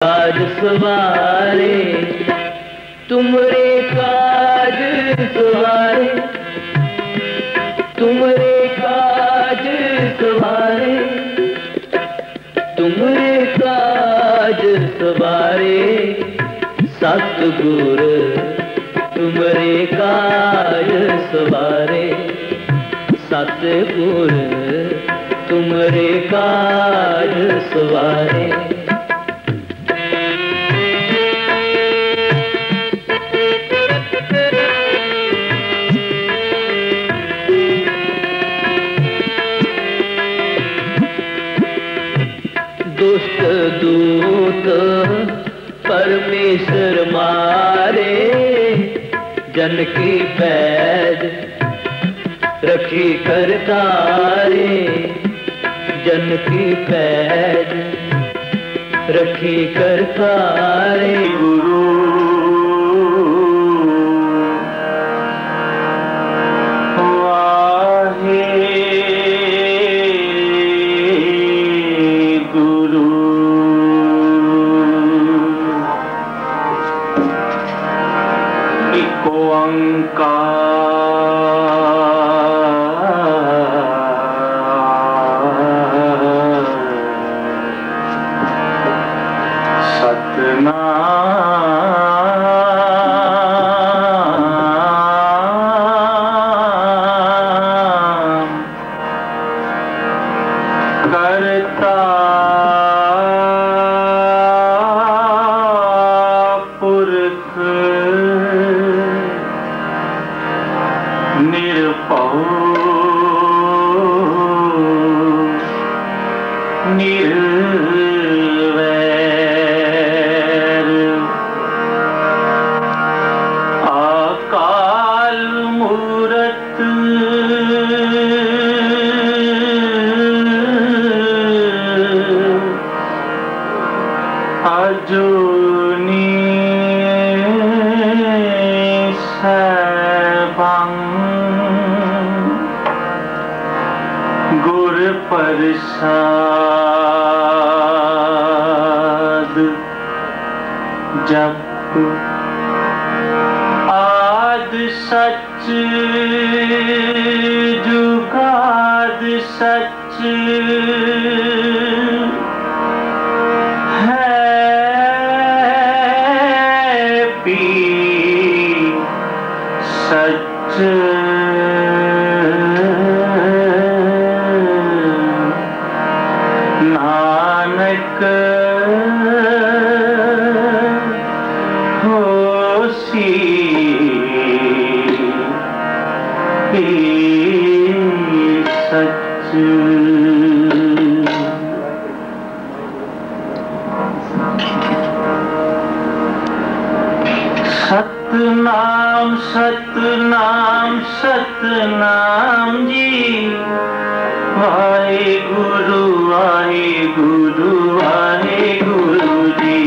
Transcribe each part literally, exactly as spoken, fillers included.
काज सवारे, तुमरे काज सवारे, तुमरे काज सवारे, तुमरे काज सवारे, सतगुर तुमरे काज सवारे, सतगुर तुमरे काज सवारे। दुष्ट दूत परमेश्वर मारे, जन की पैज रखी करतारे, जन की पैज रखी करतारे। गुरु जप आद सच जुगाद सच है पी सच नानक सतनाम सतनाम सतनाम जी, वाहेगुरु वाहेगुरु वाहेगुरु जी।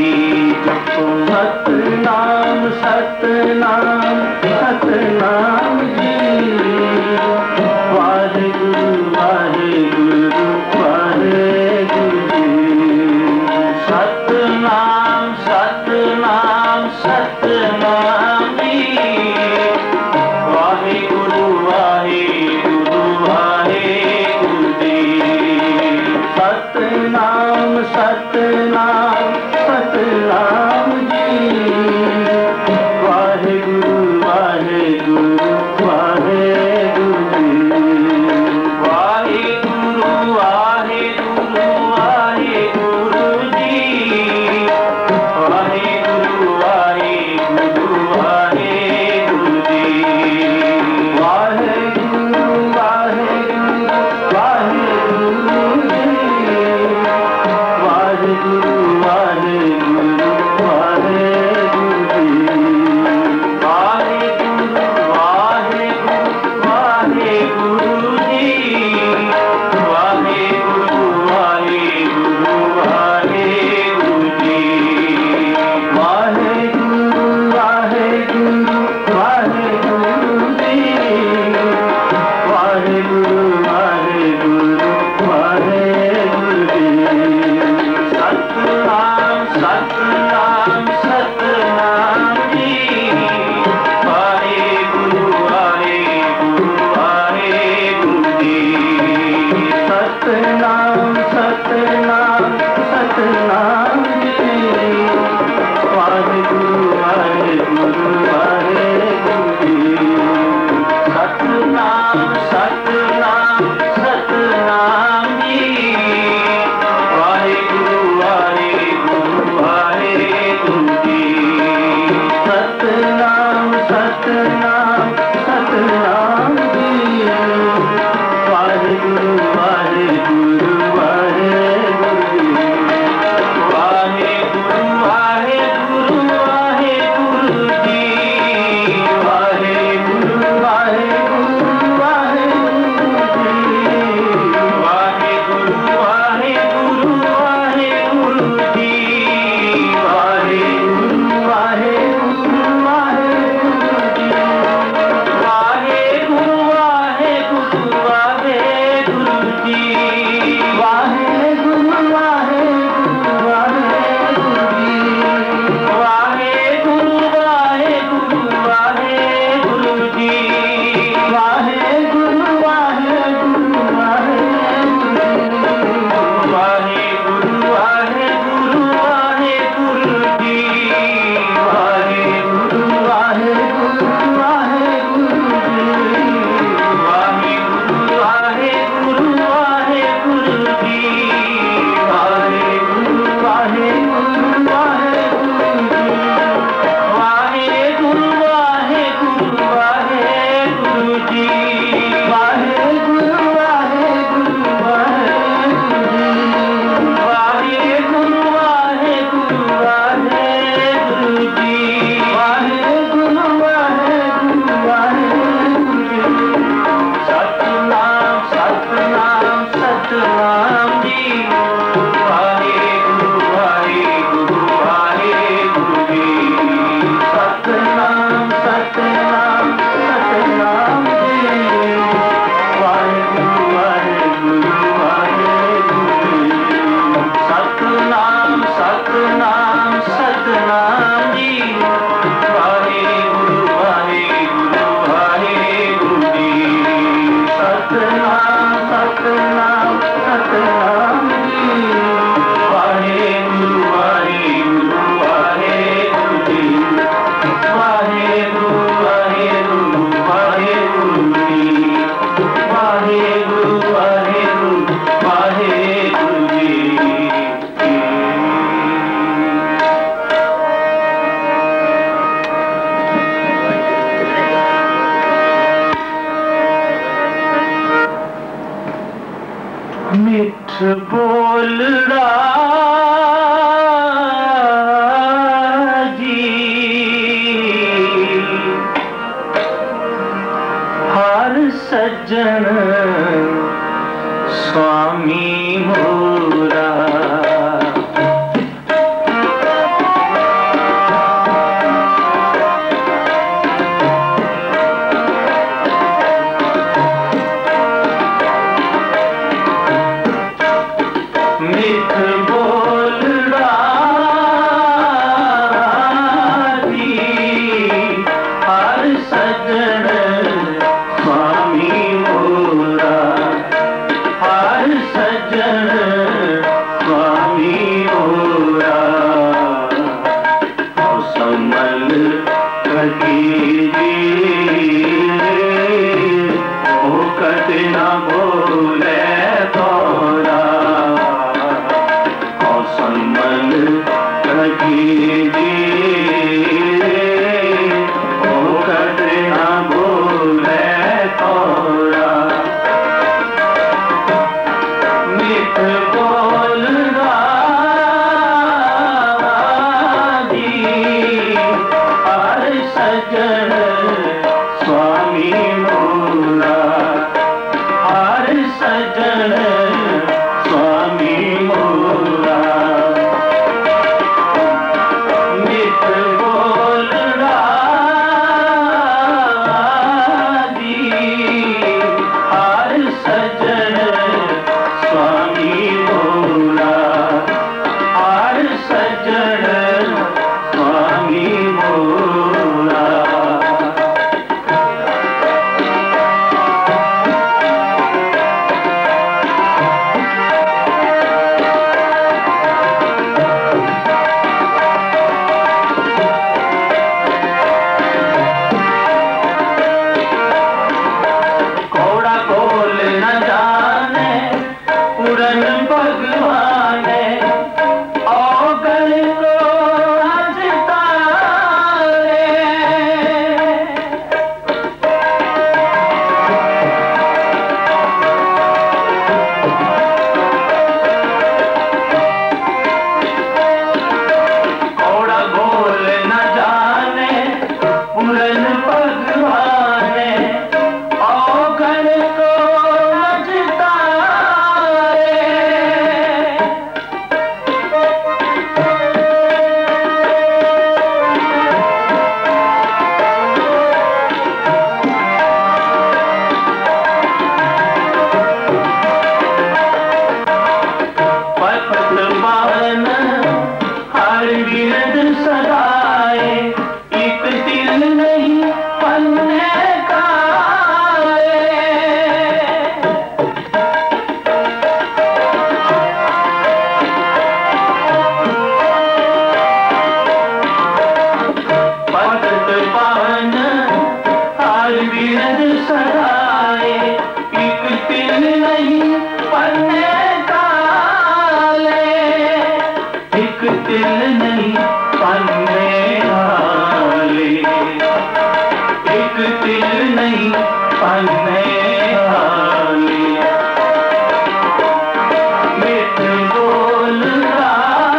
सतनाम सतनाम सतनाम जी, वाहेगुरु वाहेगुरु वाहेगुरु जी। सतनाम सतनाम सतनाम जी, वाहेगुरु वाहेगुरु वाहेगुरु जी। सतनाम सतनाम सतनाम जी, वाहेगुरु बोलड़ा जी हर सज्जन स्वामी मोरा मिठ बोलड़ा जी हर सज्जन स्वामी मोरा हर सज्जन स्वामी मोरा समल कही ओ कट न बोले तोरा समल कही ओ कट न बोले तोरा मिठ बोलड़ा जी हर सज्जन स्वामी मोरा हर सज्जन स्वामी मोरा मिठ बोलड़ा जी हर सज्जन स्वामी मोरा हर सज्जन स्वामी मोरा कौड़ा बोल न जाने पूरन भगवान औगण को हजतारे कौड़ा बोल न जाने पूरन भगवान औगण को हजतारे पत पावन हर बिरद सदाए एक दिल नहीं पन्ने काए पत पावन हर बिरद सदाए एक दिल नहीं पन्ने काले एक दिल नहीं पन्ने वाले एक दिल नहीं पन्ने वाले मिठ बोलड़ा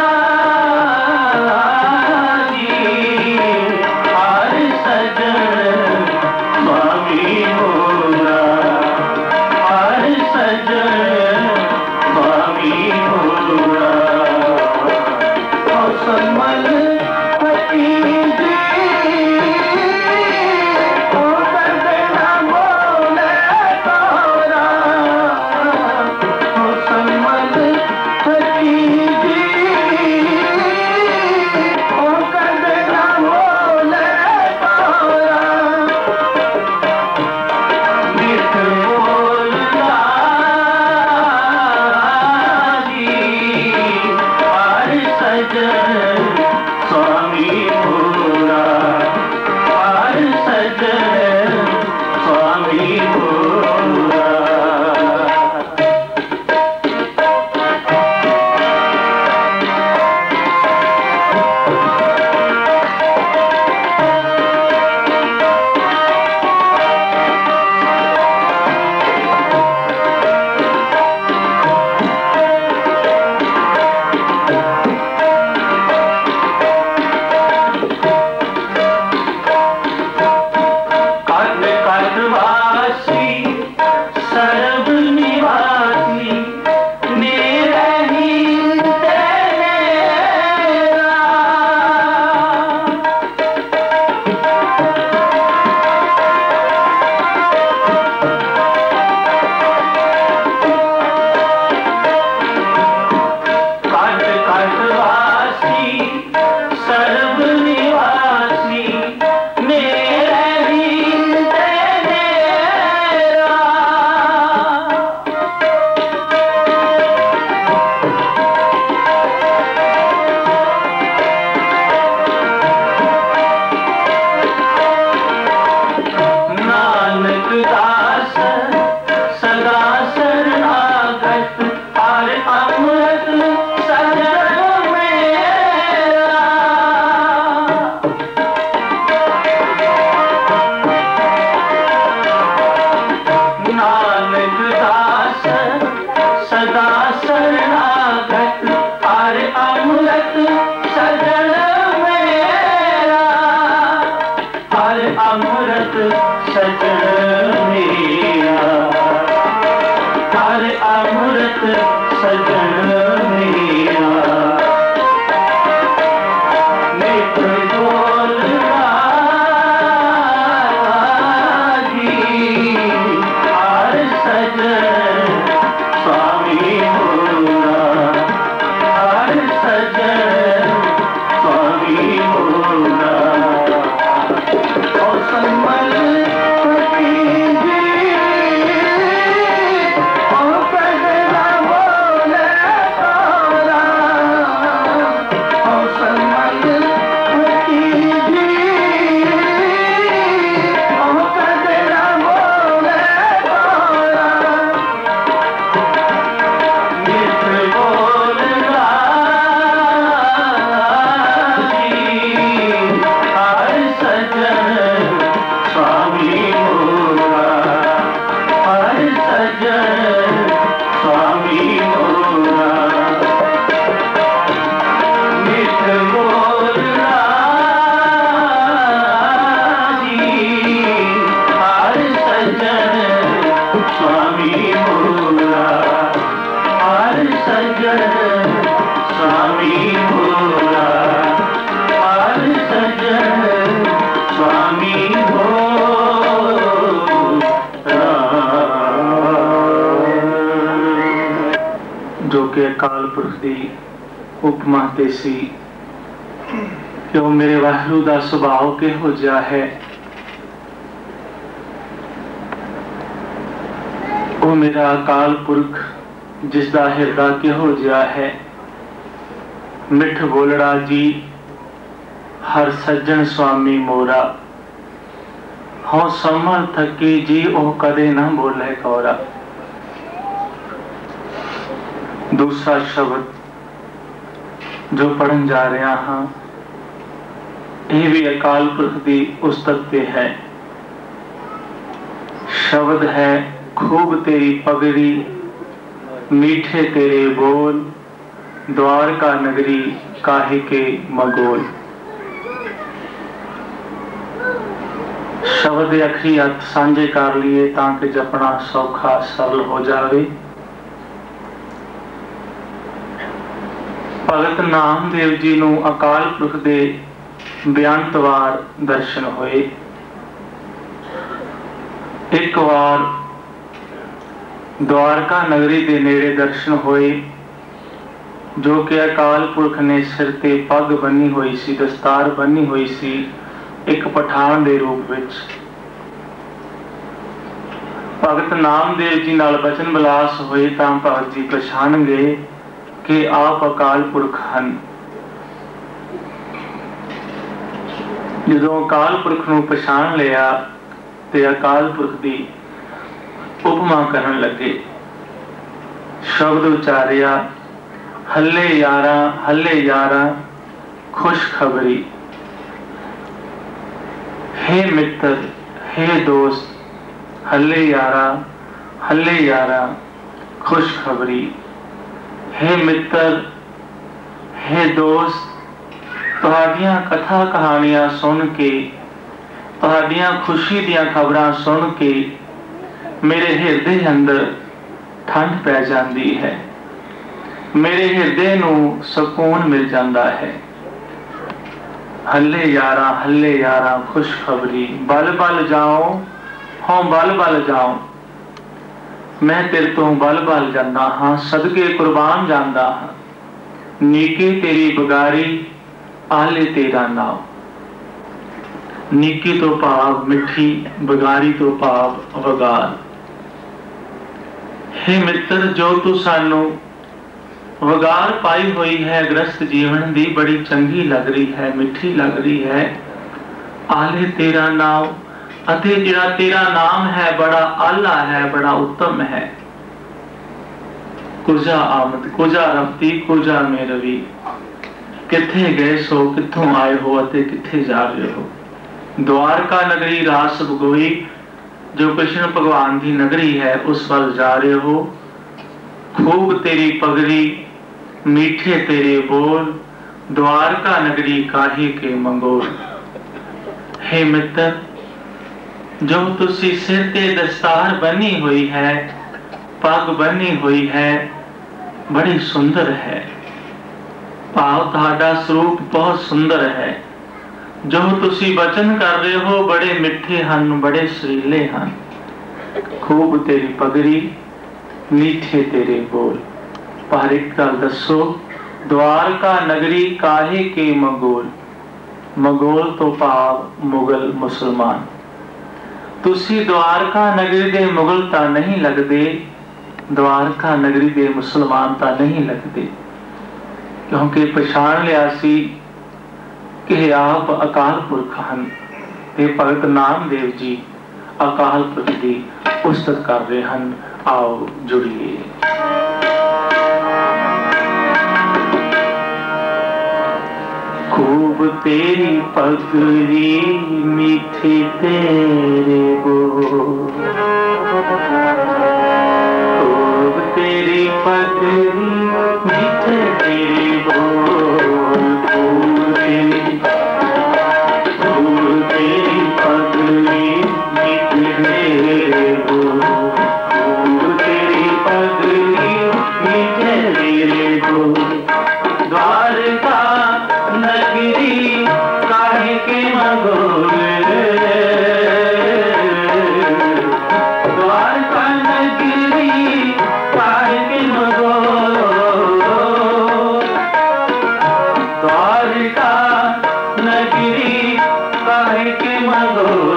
जी हर सज्जन स्वामी मोरा हर सज्जन स्वामी मोरा समल कही ओ कट सर्व निवासी मेरे रीते मेरा। नानक दास सदा शरणागत हर अमृत सजन मेरा। नानक दास सदा शरणागत हर अमृत सजन मेरा। हर अमृत सजन मेरा। हर अमृत सजन मेरा। नेत्र बोलना जी हर सजन स्वामी मोरा। हर सजन स्वामी मोरा। ओ संमल अकाल पुरख की उपमा ते सी कि वो मेरे वाहिगुरू दा सुभाव किहो जिहा है। वो मेरा अकाल पुरख जिसदा हिरदा किहो जिहा है। मिठ बोलड़ा जी हर सज्जन स्वामी मोरा। हों समर थकी जी ओह कदे ना बोले कौरा। दूसरा शब्द जो पढ़न जा रहा हाँ यह भी अकाल पुरख की उस्तत ते है। शब्द है खूब तेरी पगड़ी मीठे तेरे बोल द्वारका नगरी काहे के मगोल। शब्द अखरी हथ सांझे कर लिए ताकि जपना सौखा सरल हो जाए। भगत नामदेव जी नूं अकाल पुरख दे बेअंतवार दर्शन होए। एक बार द्वारका नगरी के नेड़े दर्शन होए जो कि अकाल पुरख ने सिर ते पग बनी हुई सी, दस्तार बनी हुई सी, एक पठान के रूप विच। भगत नामदेव जी नाल बचन बिलास होए तां भगत जी पछाण गए कि आप अकाल पुरख हन। जदों अकाल पुरख नूं पछाण लिया ते अकाल पुरख दी उपमा करन लगे। शब्द उचारिया हल्ले यारा हल्ले यारा खुश खबरी। हे मित्र हे दोस्त हल्ले यारा हल्ले यारा खुश खबरी। हे मित्र हे दोस्त तुहाडियां कथा कहानियां सुन के तुहाडियां खुशी दियां खबरां सुन के मेरे हिरदे अंदर ठंड पै जाती है। मेरे हिरदे नूं सुकून मिल जाता है। हल्ले यारा हल्ले यारा खुश खबरी। बल बल जाओ हों बल बल जाओ। मैं तेरे तो बल बल जाना हाँ, सदके कुर्बान जाता हाँ। नीके तेरी बगारी आले तेरा नाम। नीकी तो भाव मिठी, बगारी तो भाव वगार। हे मित्र, जो तू सानू वगार पाई हुई है गृहस्थ जीवन दी, बड़ी चंगी लग रही है, मिठी लग रही है। आले तेरा नाम, अते जिहड़ा तेरा नाम है बड़ा आला है, बड़ा उत्तम है। कुजा आमद कुजा रफ्ती कुजा में रवि। किथे गए सो, किथों आए हो, अते किथे जा रहे हो। द्वारका नगरी रास भगोई, जो कृष्ण भगवान की नगरी है उस वल जा रहे हो। खूब तेरी पगड़ी, मीठे तेरे बोल, द्वारका नगरी काहे के मंगोल। हे मित्र, जो तुसी सिर ते दस्तार बनी हुई है, पग बनी हुई है, बड़ी सुंदर है। भाव तुहाडा स्वरूप बहुत सुंदर है। जो तुसी वचन कर रहे हो बड़े मिठे हन, बड़े सुरीले हन। खूब तेरी पगड़ी, मीठे तेरे बोल। पर एक गल दसो, द्वारका नगरी काहे के मंगोल। मंगोल तो भाव मुगल मुसलमान। तुसी द्वारका नगरी दे मुगल ता नहीं लगदे, द्वारका नगरी दे मुसलमान ता नहीं लगदे। क्योंकि पछाण लिया सी कि आप अकाल पुरख हन ते भगत नामदेव जी अकाल पुरख दी उस्तत कर रहे हन। आओ जुड़िए। खूब तेरी पगड़ी, मीठे तेरे बोल। खूब तेरी पगड़ी, मीठे तेरे बोल। खूब तेरी खूब तेरी पगड़ी, मीठे तेरे बोल। खूब तेरी पगड़ी, मीठे तेरे बोल। द्वारका नगरी काहे के मंगोल। द्वारका नगरी काहे के मंगोल। द्वारका नगरी काहे के मंगोल।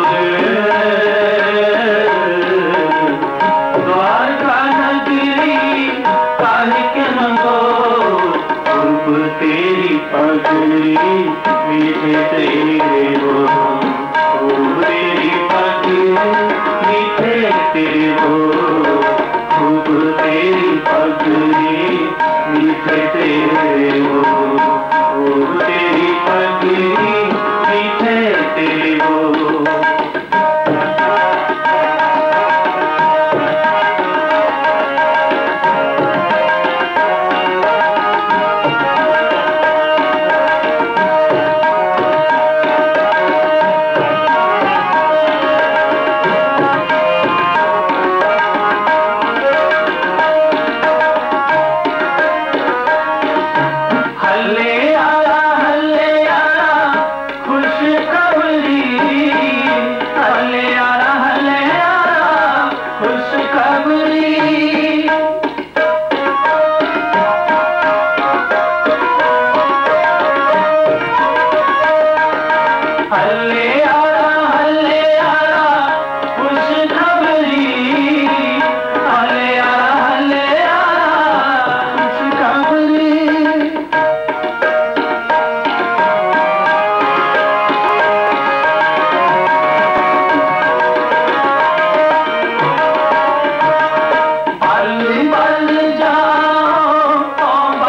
द्वारका नगरी काहे के मंगोल। खूब तेरी पगड़ी, मीठे तेरे बोल। खूब तेरी पगड़ी, मीठे तेरे बोल। खूब तेरी पगड़ी, मीठे तेरे बोल। खूब तेरी पगड़ी, मीठे तेरे बोल।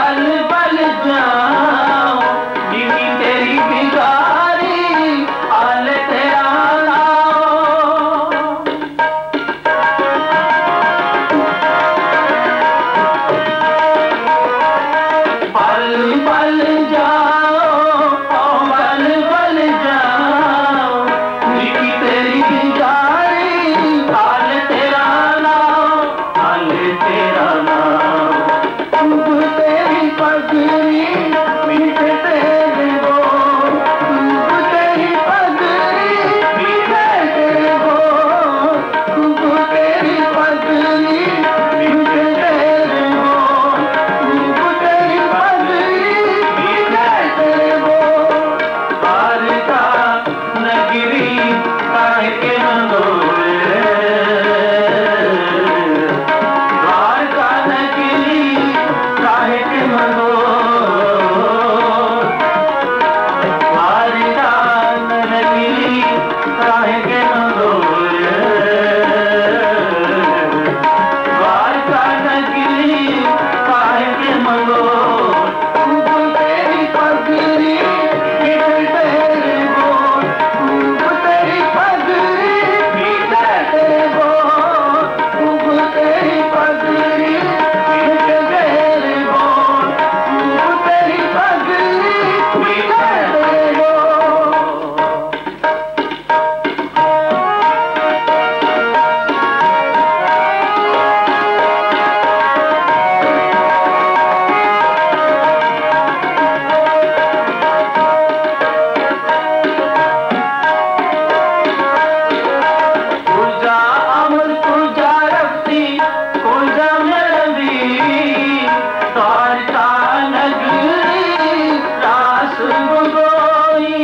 I काहे के मंगोए द्वारका नगरी काहे के मंगोए खूब तेरी पगड़ी मिट तेरे बोल खूब तेरी पगड़ी मिट तेरे बोल खूब तेरी पगड़ी मिट तेरे बोल खूब तेरी पगड़ी मिट तेरे बोल। पूजा अमर पूजा रखती पूजा मेरी द्वारका नगरी रास गोई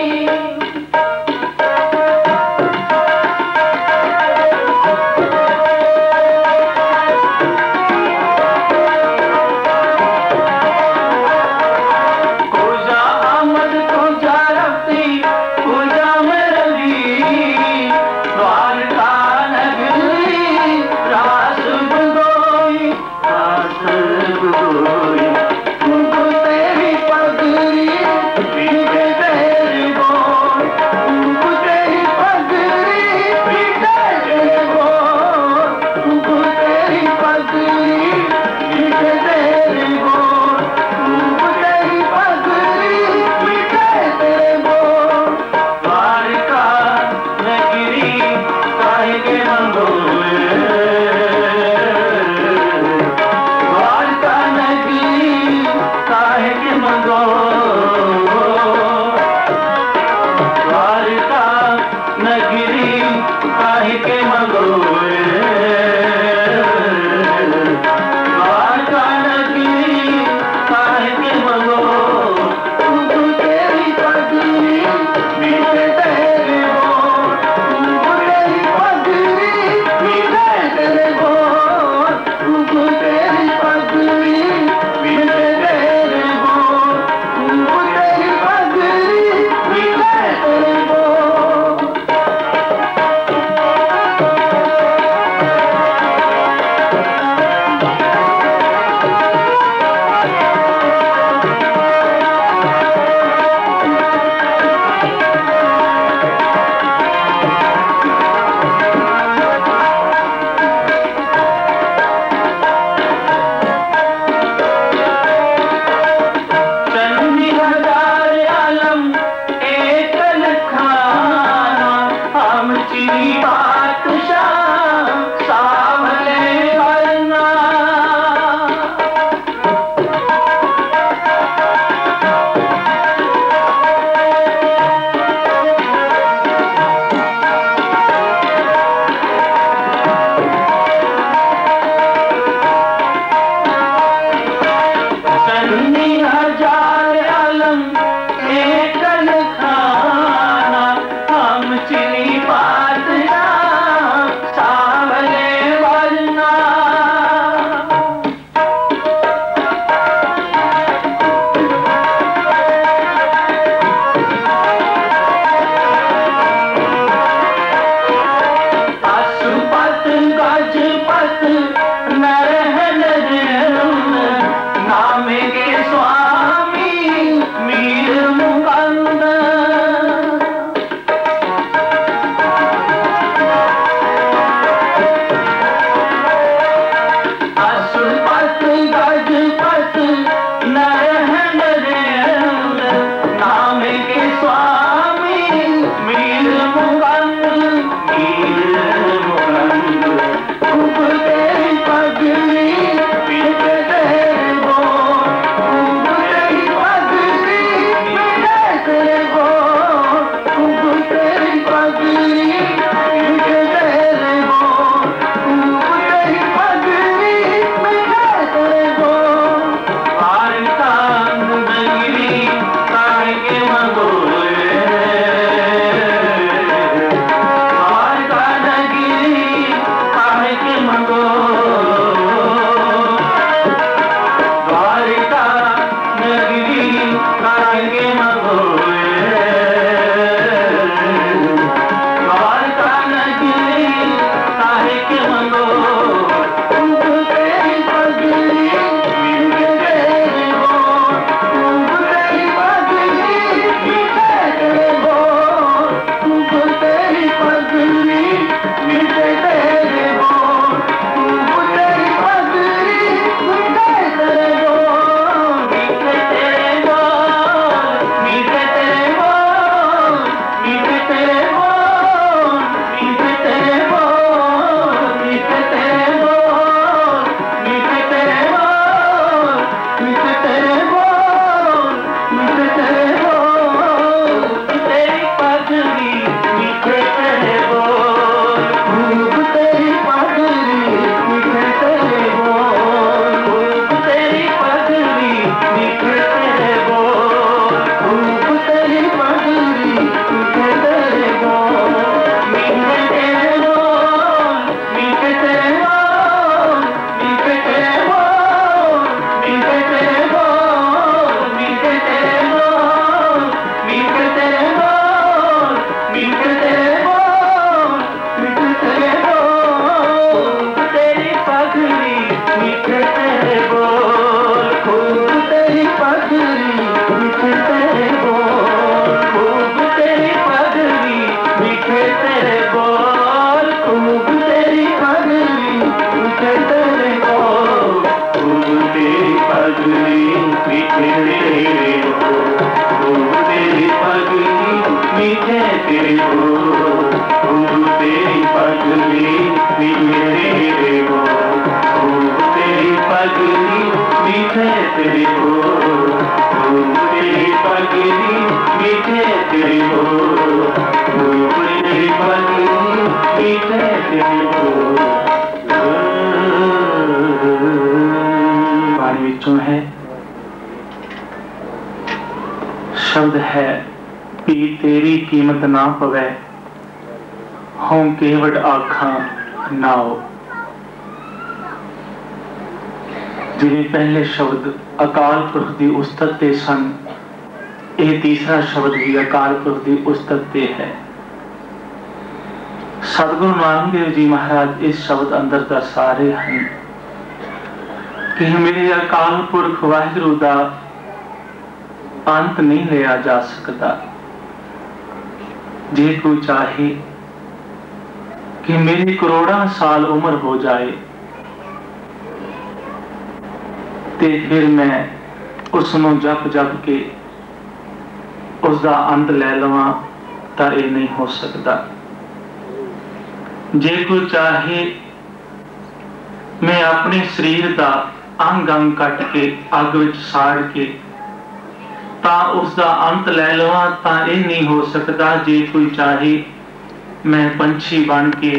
पूजा अमर पूजा रखती पूजा मेरी द्वारका नगरी रास गोई रास गोई खूब तेरी पगड़ी मिट तेरे बोल खूब तेरी पगड़ी मिट तेरे बोल खूब तेरी पगड़ी मिट तेरे बोल खूब तेरी पगड़ी मिट तेरे बोल। द्वारका नगरी काहे के मंगोए द्वारका नगरी काहे के मंगोए द्वारका नगरी काहे के मंगोए द्वारका नगरी काहे के मंगोए खूब तेरी पगड़ी मिट तेरे बोल खूब तेरी पगड़ी मिट तेरे बोल खूब तेरी पगड़ी मिट तेरे बोल खूब तेरी पगड़ी मिट तेरे बोल। चंदी हजार आलम एक लखाना हम चिरी बादशाह सावले वरना चंदी हजार आलम एक लखाना हम चिरी बादशाह मीठे तेरे बोल, खूब तेरी पगली मीठे तेरे बोल, खूब तेरी पगली मीठे तेरे बोल, खूब तेरी पगली मीठे तेरे बोल, खूब तेरी पगली मीठे तेरे बोल। वाणी विचों है शब्द है भी तेरी कीमत ना पवै, हों केवट आखां नाओ। जिवें पहले शब्द अकाल पुरख दी उस्तत ते सन, यह तीसरा शब्द भी अकाल पुरख दी उस्तत ते है। सतगुरु नानक देव जी महाराज इस शब्द अंदर दर्शा रहे हैं कि मेरे अकाल पुरख वाहिगुरु दा अंत नहीं लिया जा सकता। जे कोई चाहे कि मेरी करोड़ा साल उम्र हो जाए ते फिर मैं उसनों जप जप के उसका अंत लै लवां तां यह नहीं हो सकता। जे कोई चाहे मैं अपने शरीर का अंग अंग कट के अग विच साड़ के तां उसका अंत लै लवां तां यह नहीं हो सकता। जे कोई चाहे मैं पंछी बन के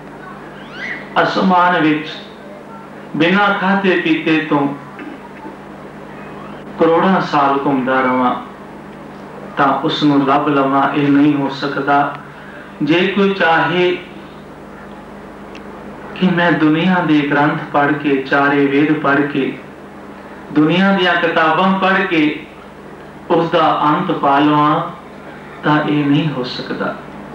आसमान विच बिना खाते पीते तो करोड़ा साल घूमता रहा तां उसनूं लभ लवां, यह नहीं हो सकता। जे कोई चाहे कि मैं दुनिया के ग्रंथ पढ़ के, चारे वेद पढ़ के, दुनिया दियां किताबां पढ़ के उसका अंत पा लवां तां यह नहीं हो सकता।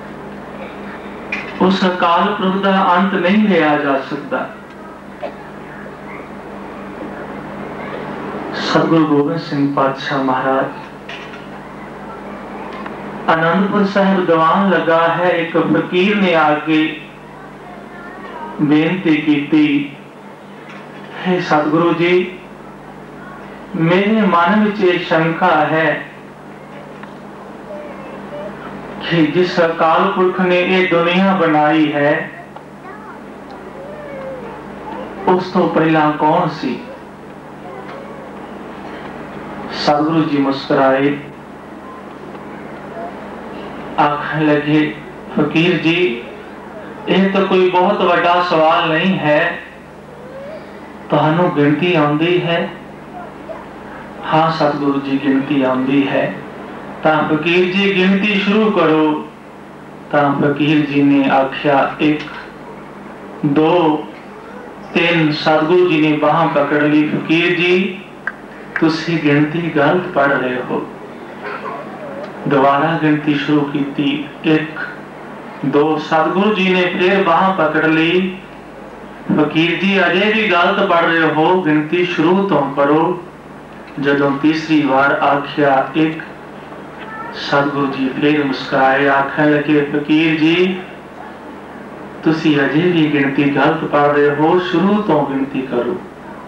उस अकाल पुरख का अंत नहीं लिया जा सकता। सतगुरु गोबिंद सिंह पातशाह महाराज आनंदपुर साहिब दीवान लगा है। एक फकीर ने आके बेनती की, हे सतगुरु जी, मेरे मन में एक शंका है कि जिस अकाल पुरख ने ये दुनिया बनाई है उस तो पहला कौन सी? सतगुरु जी मुस्कुराए, आखने लगे, फकीर जी यह तो कोई बहुत बड़ा सवाल नहीं है। तुहानू गिनती आउंदी है? हाँ सतगुरु जी गिनती आउंदी है। तां फकीर जी गिनती शुरू करो। तां फकीर जी ने आख्या, एक दो तीन। सतगुरु जी ने बाह पकड़ ली, फकीर जी तुसी गिनती गलत पढ़ रहे हो। दोबारा गिनती शुरू की, एक दो। सतगुरु जी ने फिर बाह पकड़ ली, फकीर जी अजे भी गलत पढ़ रहे हो, गिनती शुरू तो करो। जदों तीसरी बार आख्या एक, सतगुरु जी फिर मुस्कुराए, आखने लगे, फकीर जी तुसी अजे भी गिनती गलत पढ़ रहे हो, शुरू तो गिनती करो।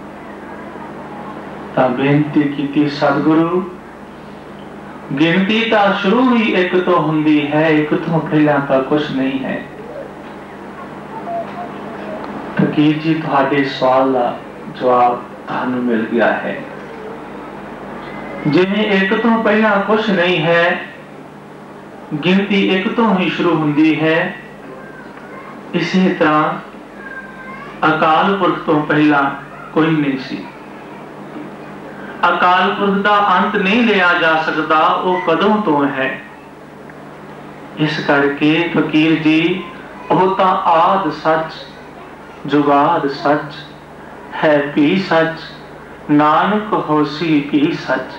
तां बेनती की, सतगुरु गिनती तो शुरू ही एक तो हुंदी है, एक तो पहला तो कुछ नहीं है। फकीर जी तुहाडे सवाल का जवाब तुहानू मिल गया है। जिवें एक तो पहला कुछ नहीं है, गिनती एक तो ही शुरू हुंदी है, इसी तरह अकाल पुरख तो पहला कोई नहीं सी। अकाल पुरख का अंत नहीं लिया जा सकता, वो कदों तो है। इस करके फकीर जी वो तो आद सच, जुगाद सच है भी सच, नानक होसी भी सच।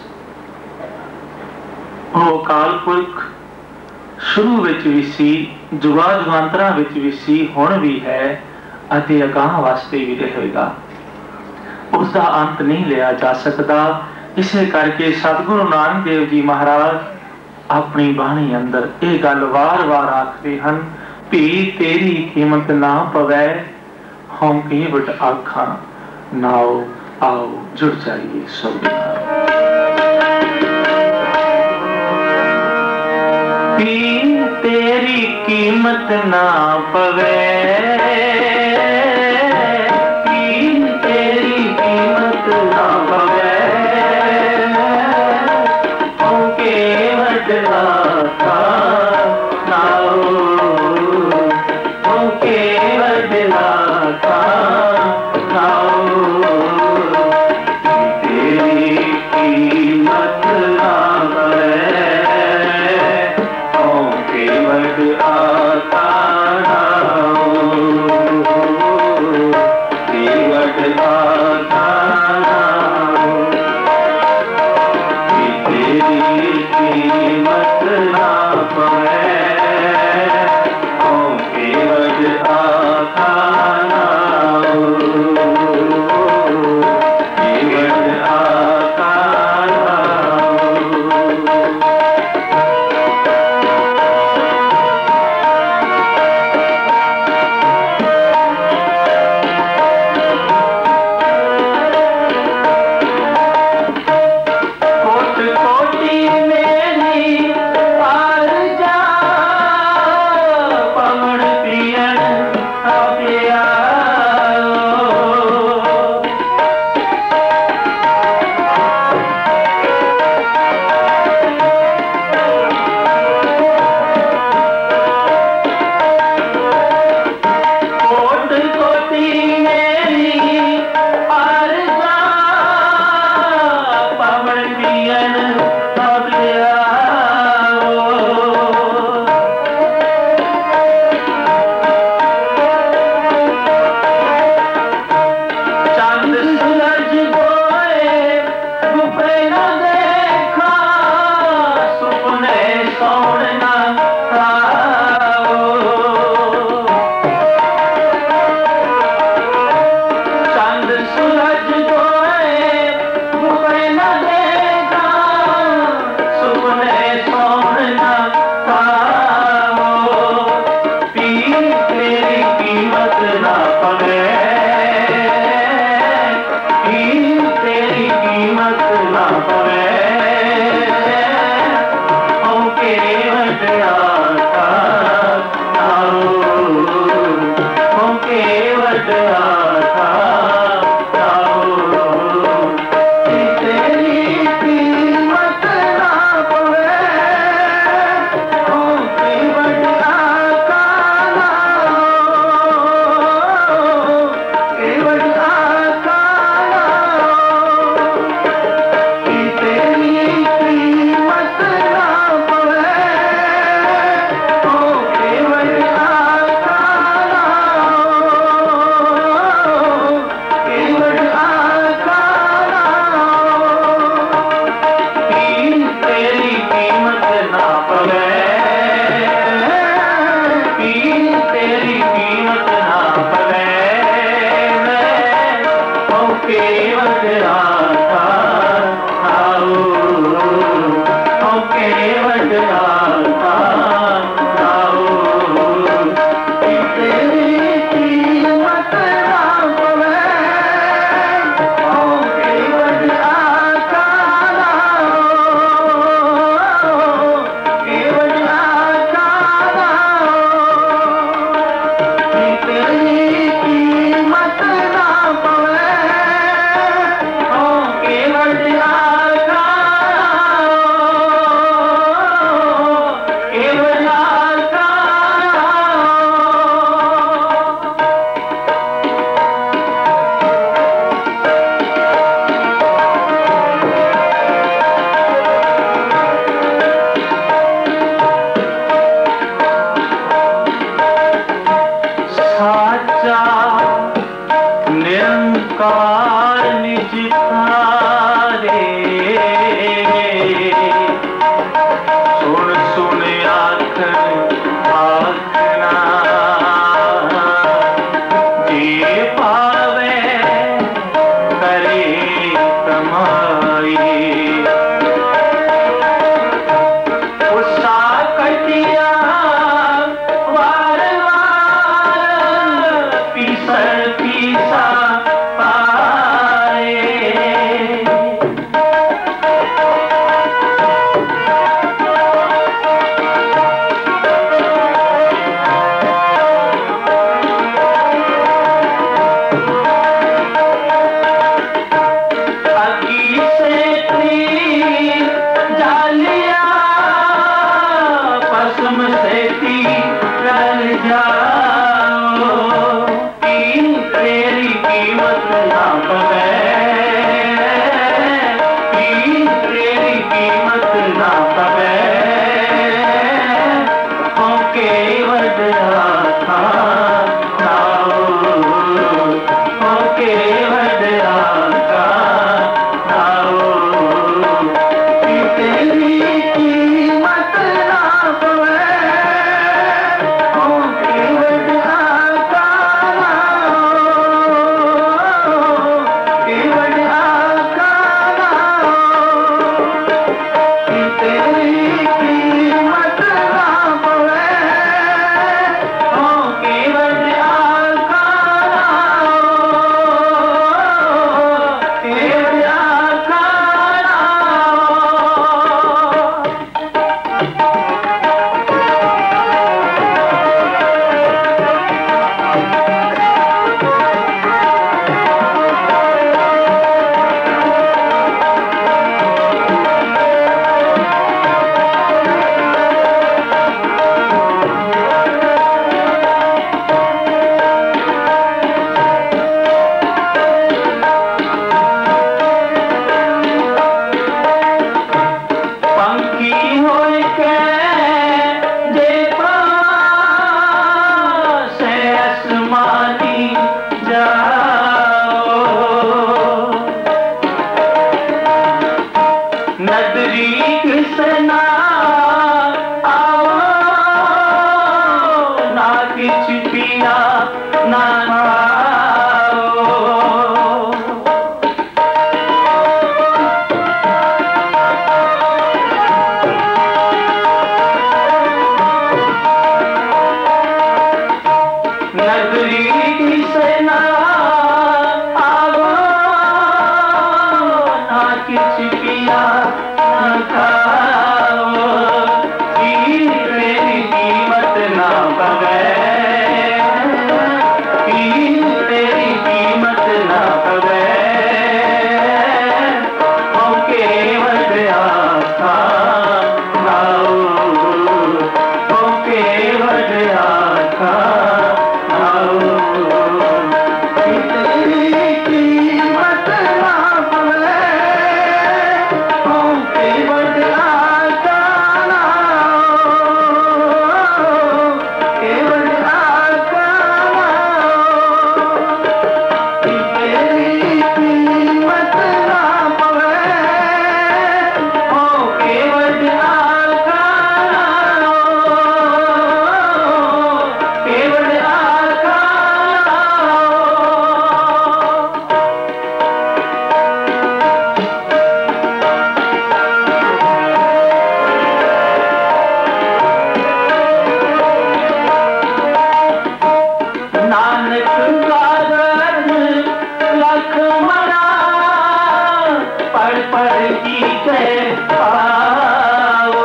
वो अकाल पुरख शुरू विच भी सी, जुगा जुगांतरा विच भी सी, हुण भी है अते अगाह वास्ते भी रहेगा। उसका अंत नहीं लिया जा सकता। इसे करके सतगुरु नानक देव जी महाराज अपनी बाणी अंदर ये गल वार वार आखते हैं, भी तेरी कीमत ना पवै, हम केवट आखा नाओ। आओ जुड़ जाइए सब। पी तेरी कीमत ना पवे, पी तेरी कीमत ना पवे, ओके वडला था नाओ, ओके वडला था नाओ, तेरी कीमत ना पवे, ओके वडला था नाओ, वडला था नाओ, तेरी कीमत ना पवे, ओके वडला था नाओ, वडला था नाओ। कोट कोटी मेरी पार जा, पवण पियन अपिया, कोट कोटी मेरी पार जा, पवण पियन अपिया, चंद सूरज गोए गुफे न देखा, सुपने सौण न खाओ, चंद सूरज गोए गुफे न देखा, सुपने सौण न खाओ, पी तेरी कीमत ना पवे, पी तेरी कीमत ना पवे, ओके वडला था नाओ, ओके वडला था नाओ, तेरी कीमत ना पवे, ओके वडला था नाओ, ओके वडला था नाओ, तेरी कीमत ना पवे, ओके वडला था नाओ, तुम सेती रल जाओ की तेरी कीमत ना पवे की तेरी कीमत ना पवे होके वडा था नाओ होके वडा था नाओ की तेरी कीमत ना पवे होके वडा था नाओ की वडा था नाओ की तेरी कीमत ना पवे होके वडा था नाओ की वडा था नाओ पंखी होए के जे पासे आसमानी जाओ नदरी कृष्णा आओ ना किछ पिया ना खाओ नगरी कृष्णा आओ ना किछ पिया ना खाओ की तेरी कीमत ना पवे की तेरी कीमत ना पवे होके वडा था नाओ होके वडा था नाओ की तेरी कीमत ना पवे होके वडा था नाओ के वडा था नाओ की तेरी कीमत ना पवे होके वडा था नाओ के वडा था नानक कागज लख मना पढ़ पढ़ की के पाओ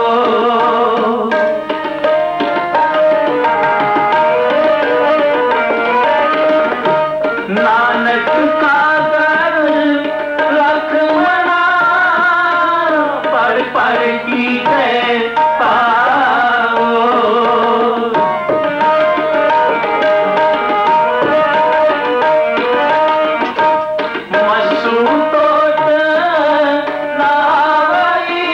नानक कागज लख मना पढ़ पढ़ की के पाओ मसूतोत नावई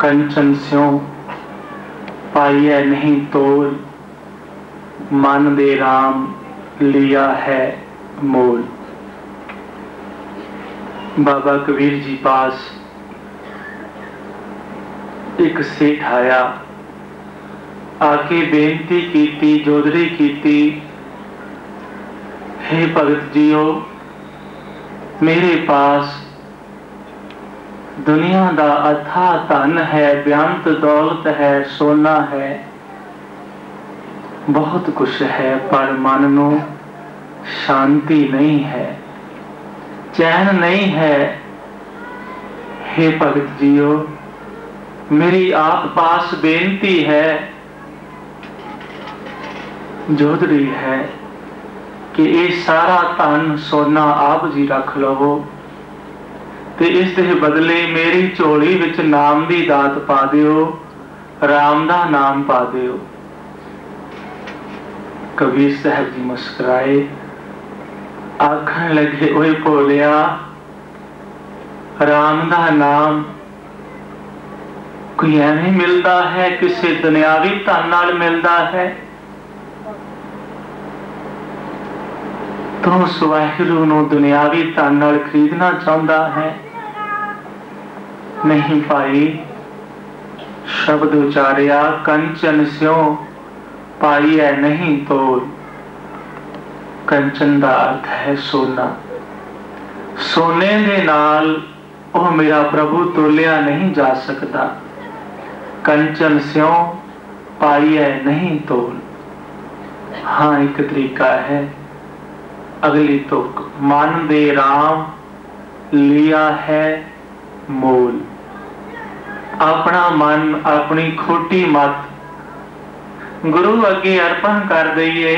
कंचन स्यों पाइए नहीं तोल, मन दे राम लिया है मोल। बाबा कबीर जी पास एक सेठ आया, आके बेनती कीती, जोदड़ी कीती, हे भगत जीओ, मेरे पास दुनिया दा अथा धन है, बेअंत दौलत है, सोना है, बहुत कुछ है, पर मन नू शांति नहीं है, चैन नहीं है। हे भगत जीओ, मेरी आप पास बेनती है, जोदड़ी है कि ये सारा धन सोना आप जी रख लवो ते इस दे बदले मेरी झोली विच नाम दी दात पा दिओ, राम दा नाम पा दिओ। कबीर साहब जी मुस्कुराए, आखण लगे, ओए भोलिया, राम दा नाम कोई एवें मिलता है, किसी दुनियावी धन नाल मिलता है? तो उस वाहिगुरू नूं दुनियावी धन नाल खरीदना चाहता है? नहीं भाई, शब्द उचारिया, कंचन स्यों पाइए नहीं तोल। कंचन का अर्थ है सोना। सोने दे नाल ओह मेरा प्रभु तोलिया नहीं जा सकता। कंचन स्यों पाइए नहीं तोल। हाँ, एक तरीका है, अगली तुक, मन दे राम लिया है मोल। अपना मन, अपनी खोटी मत गुरु अगे अर्पण कर दईए,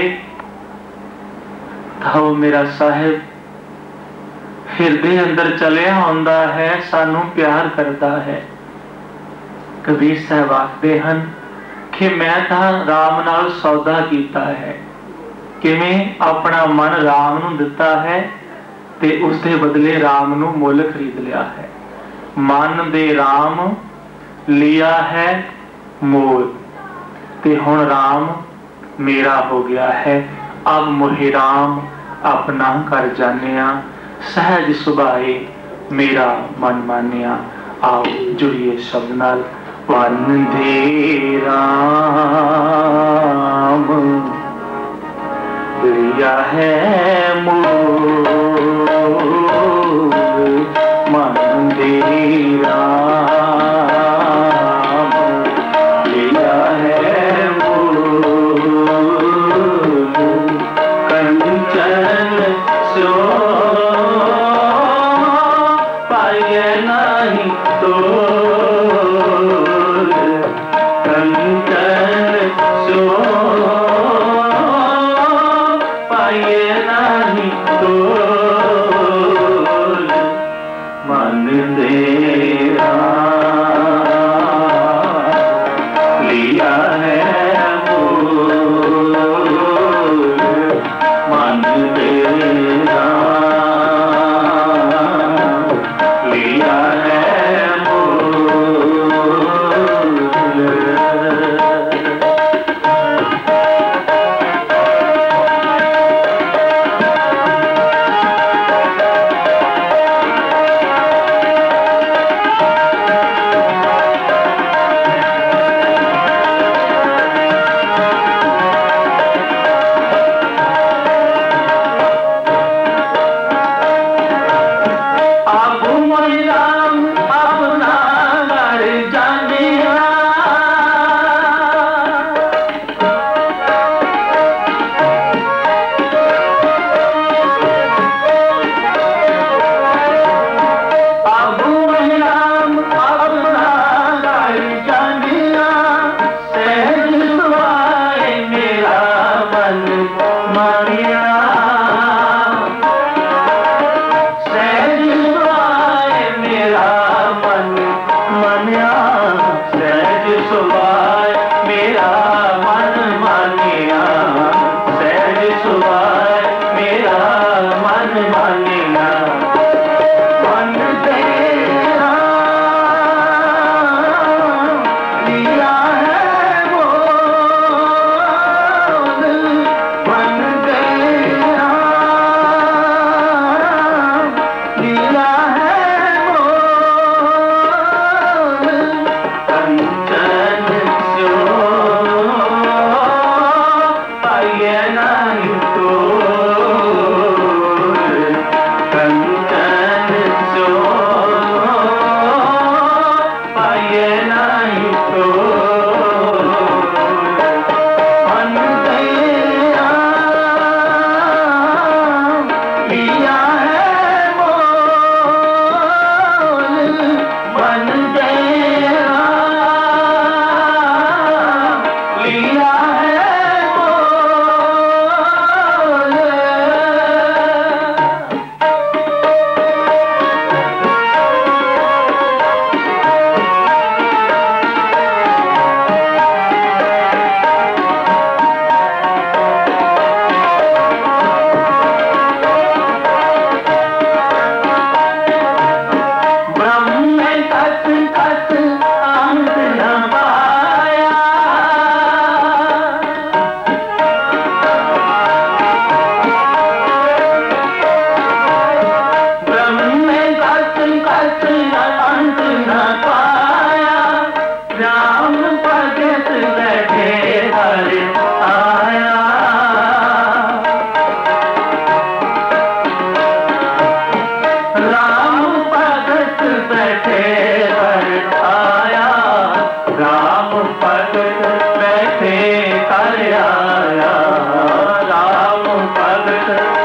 तो मेरा साहिब हिरदे अंदर चलिया आउंदा है, सानू प्यार करता है। कबीर साहब आखदे हन कि मैं तां राम नाल सौदा कीता है। किवें? अपना मन राम नूं दिता है ते उस दे बदले राम नूं मुल खरीद लिया है। मन दे राम लिया है मोल, ते हुण राम मेरा हो गया है। अब मोहे राम अपना कर जानिया, सहज सुभाए मेरा मन मानिया। आओ जुड़िए शब्द नाल। वंदे राम लिया है मोल, वंदे राम लिया है मोल। कंचन स्यों पाइए नहीं तोल। कंचन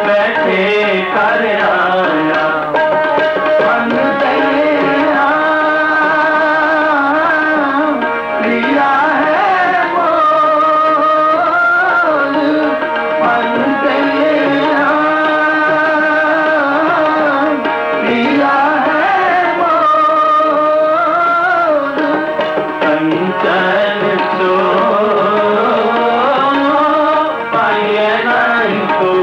बैठे कर आया मन तेरा लिया है बोल मन तेरा लिया है बोल कंचन चो पाए नहीं को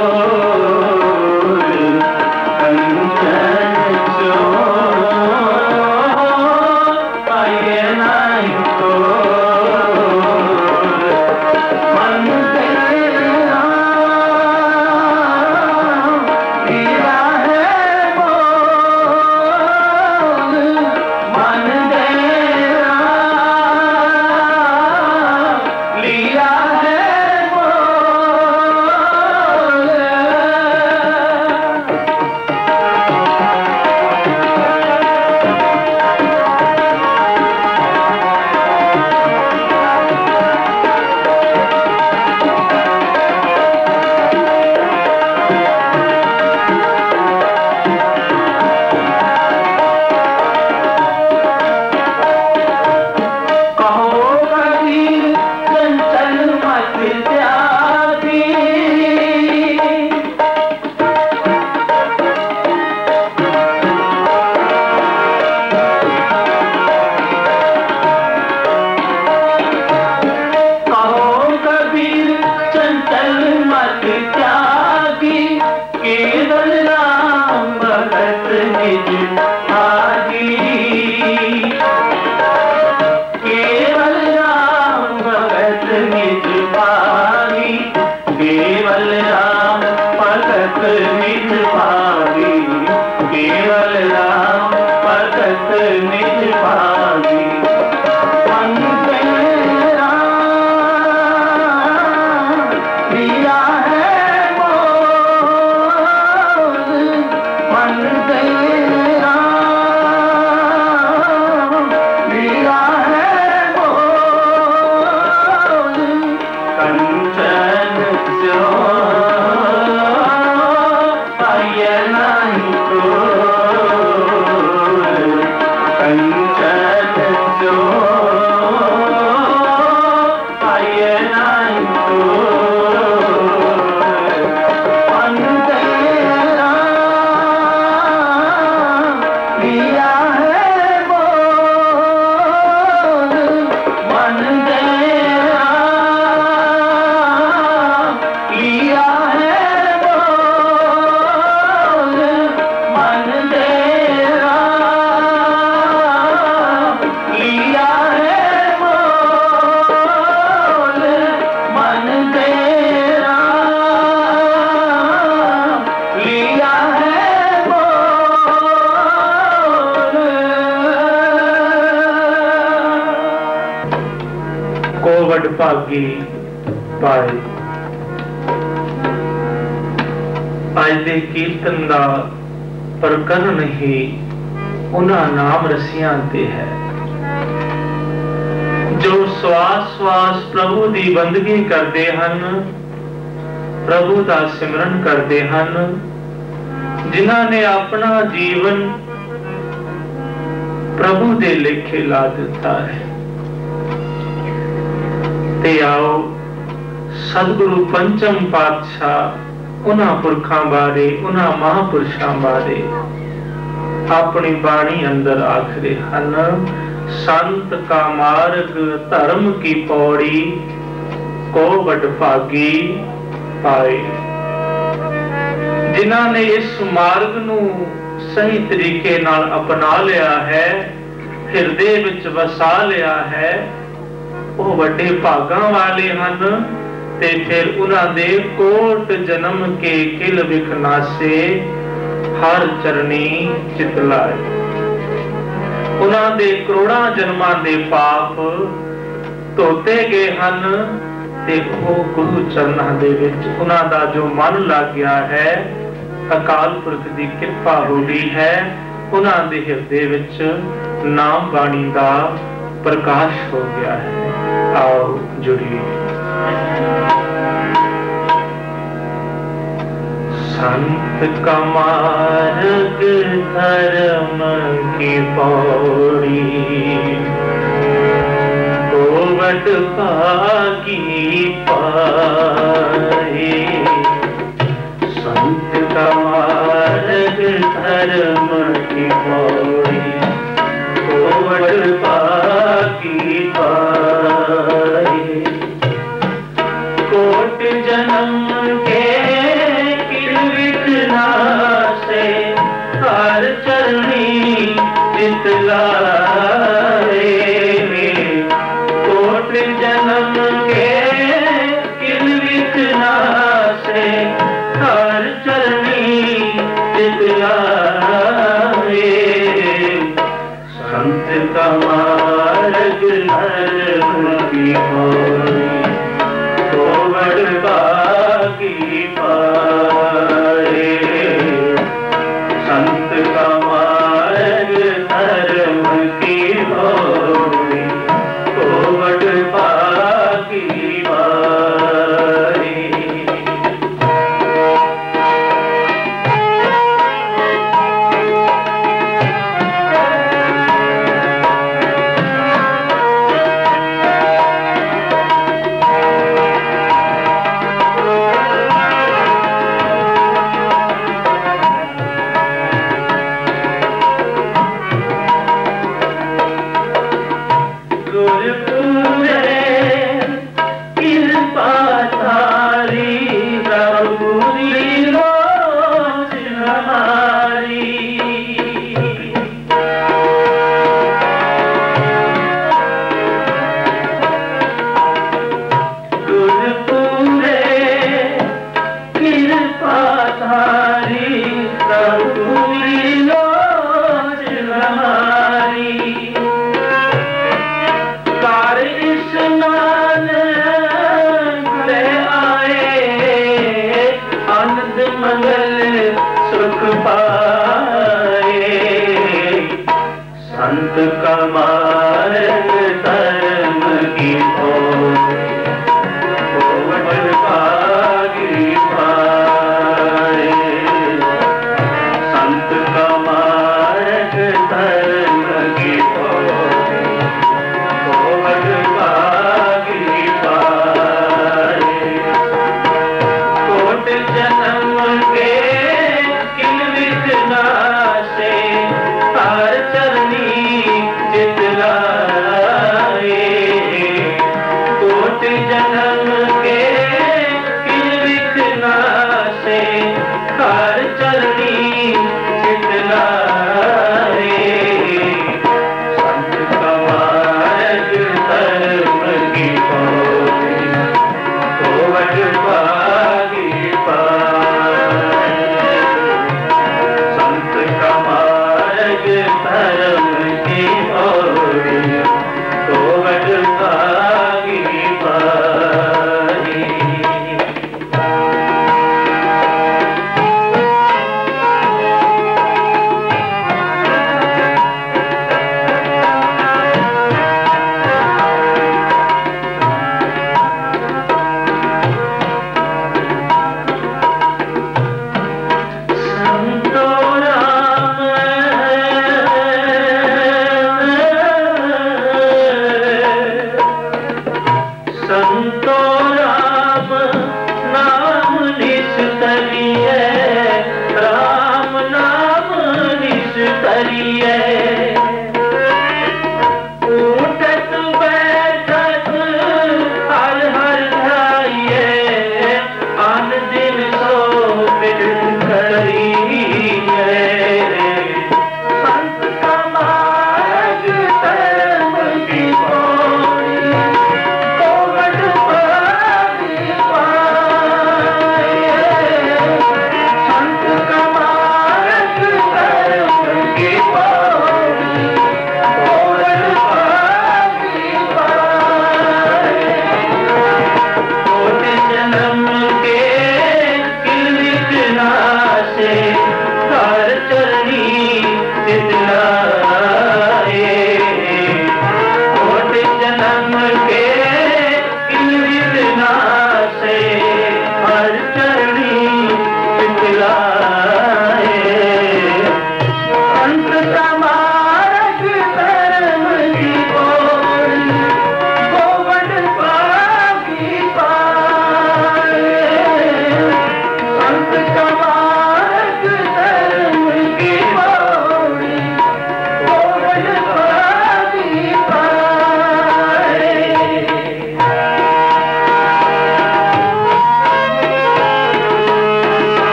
भागी पाए। आज दे कीर्तन दा प्रकरण ही उन्हां नाम रसियां ते है जो श्वास श्वास प्रभु दी बंदगी करते हन, प्रभु दा सिमरन करते हन, जिन्हां ने अपना जीवन प्रभु दे लेखे ला दिता है। ते आओ सतगुरु पंचम पातशाह उन्हां पुरखां बारे, उन्हां महापुरुषां बारे अपनी बाणी अंदर आखरे हन। संत का मार्ग धर्म की पौड़ी को वडभागी पाए। जिन्हां ने इस मार्ग नू सही तरीके नाल अपना लिया है, हिरदे विच वसा लिया है, वो वड्डे भागां वाले हन। ते फिर उन्हां दे कोट जन्म के किल विखनासे हर चरनी चितलाए। उन्हां दे करोड़ां जन्मां दे पाप धोते गए हन ते वो गुरु चरनां दे विच उन्हां दा जो मन लग गया है, अकाल पुरख दी कृपा हो गई है। उन्हां दे हिरदे विच नाम बाणी दा प्रकाश हो गया है। आओ जुड़िए। संत का मार्ग धर्म की पौड़ी, कोवट पाकी पाए। संत का मार्ग धर्म की पौड़ी, कोवट पाकी पाए। कोट जन्म के से हर चरणी जितलाए। कोट जन्म के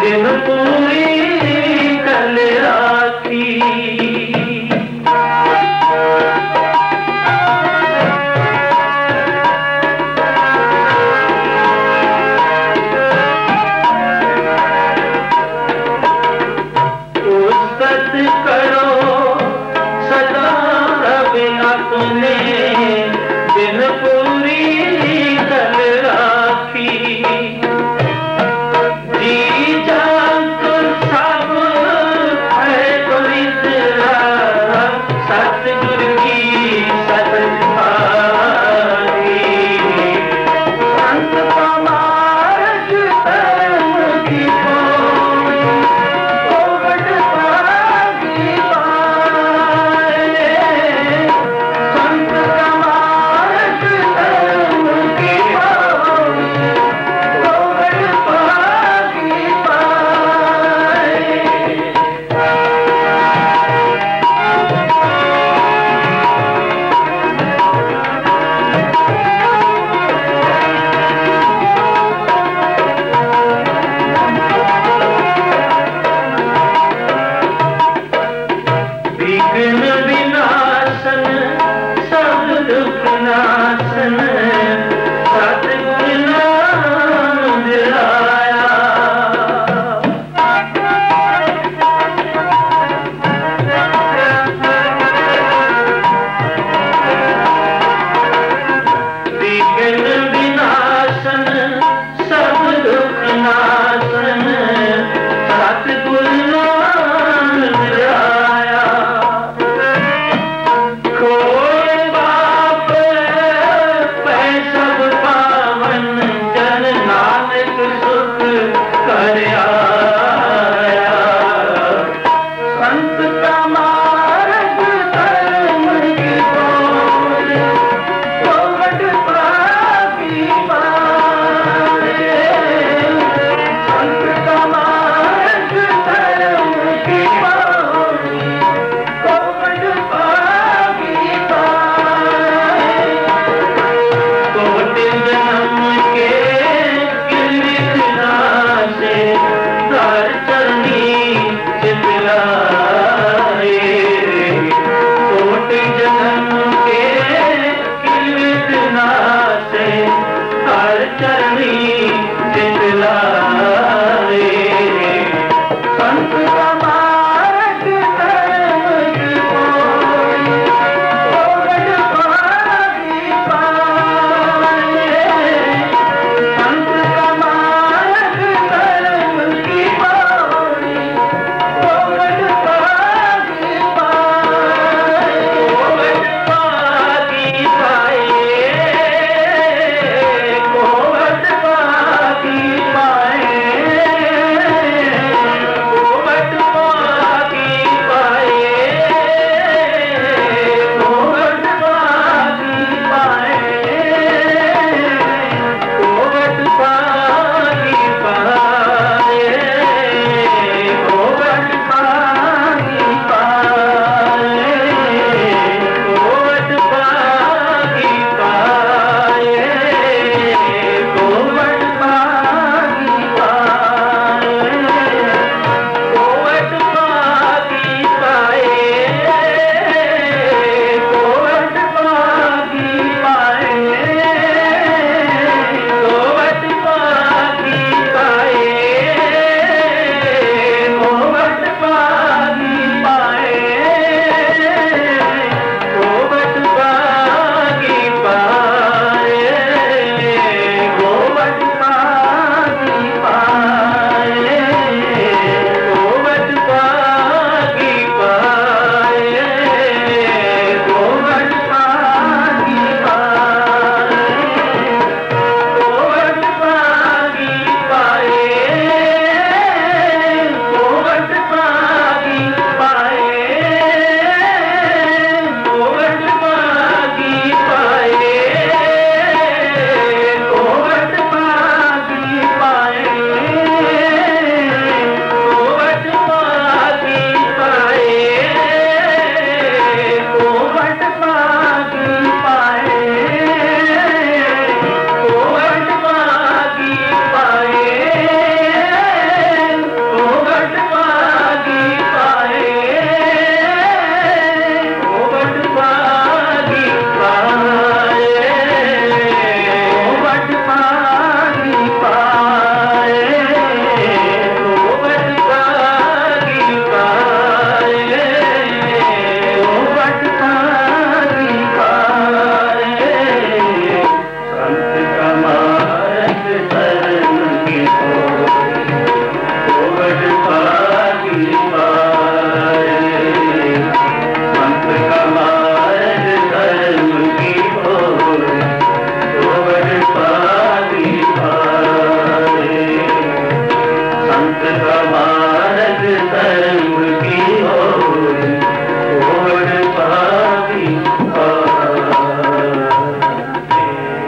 दिन पूरी कल राखी। उस्तत करो सदा बिना तूने दिन पूरी कल राखी। जी जान तो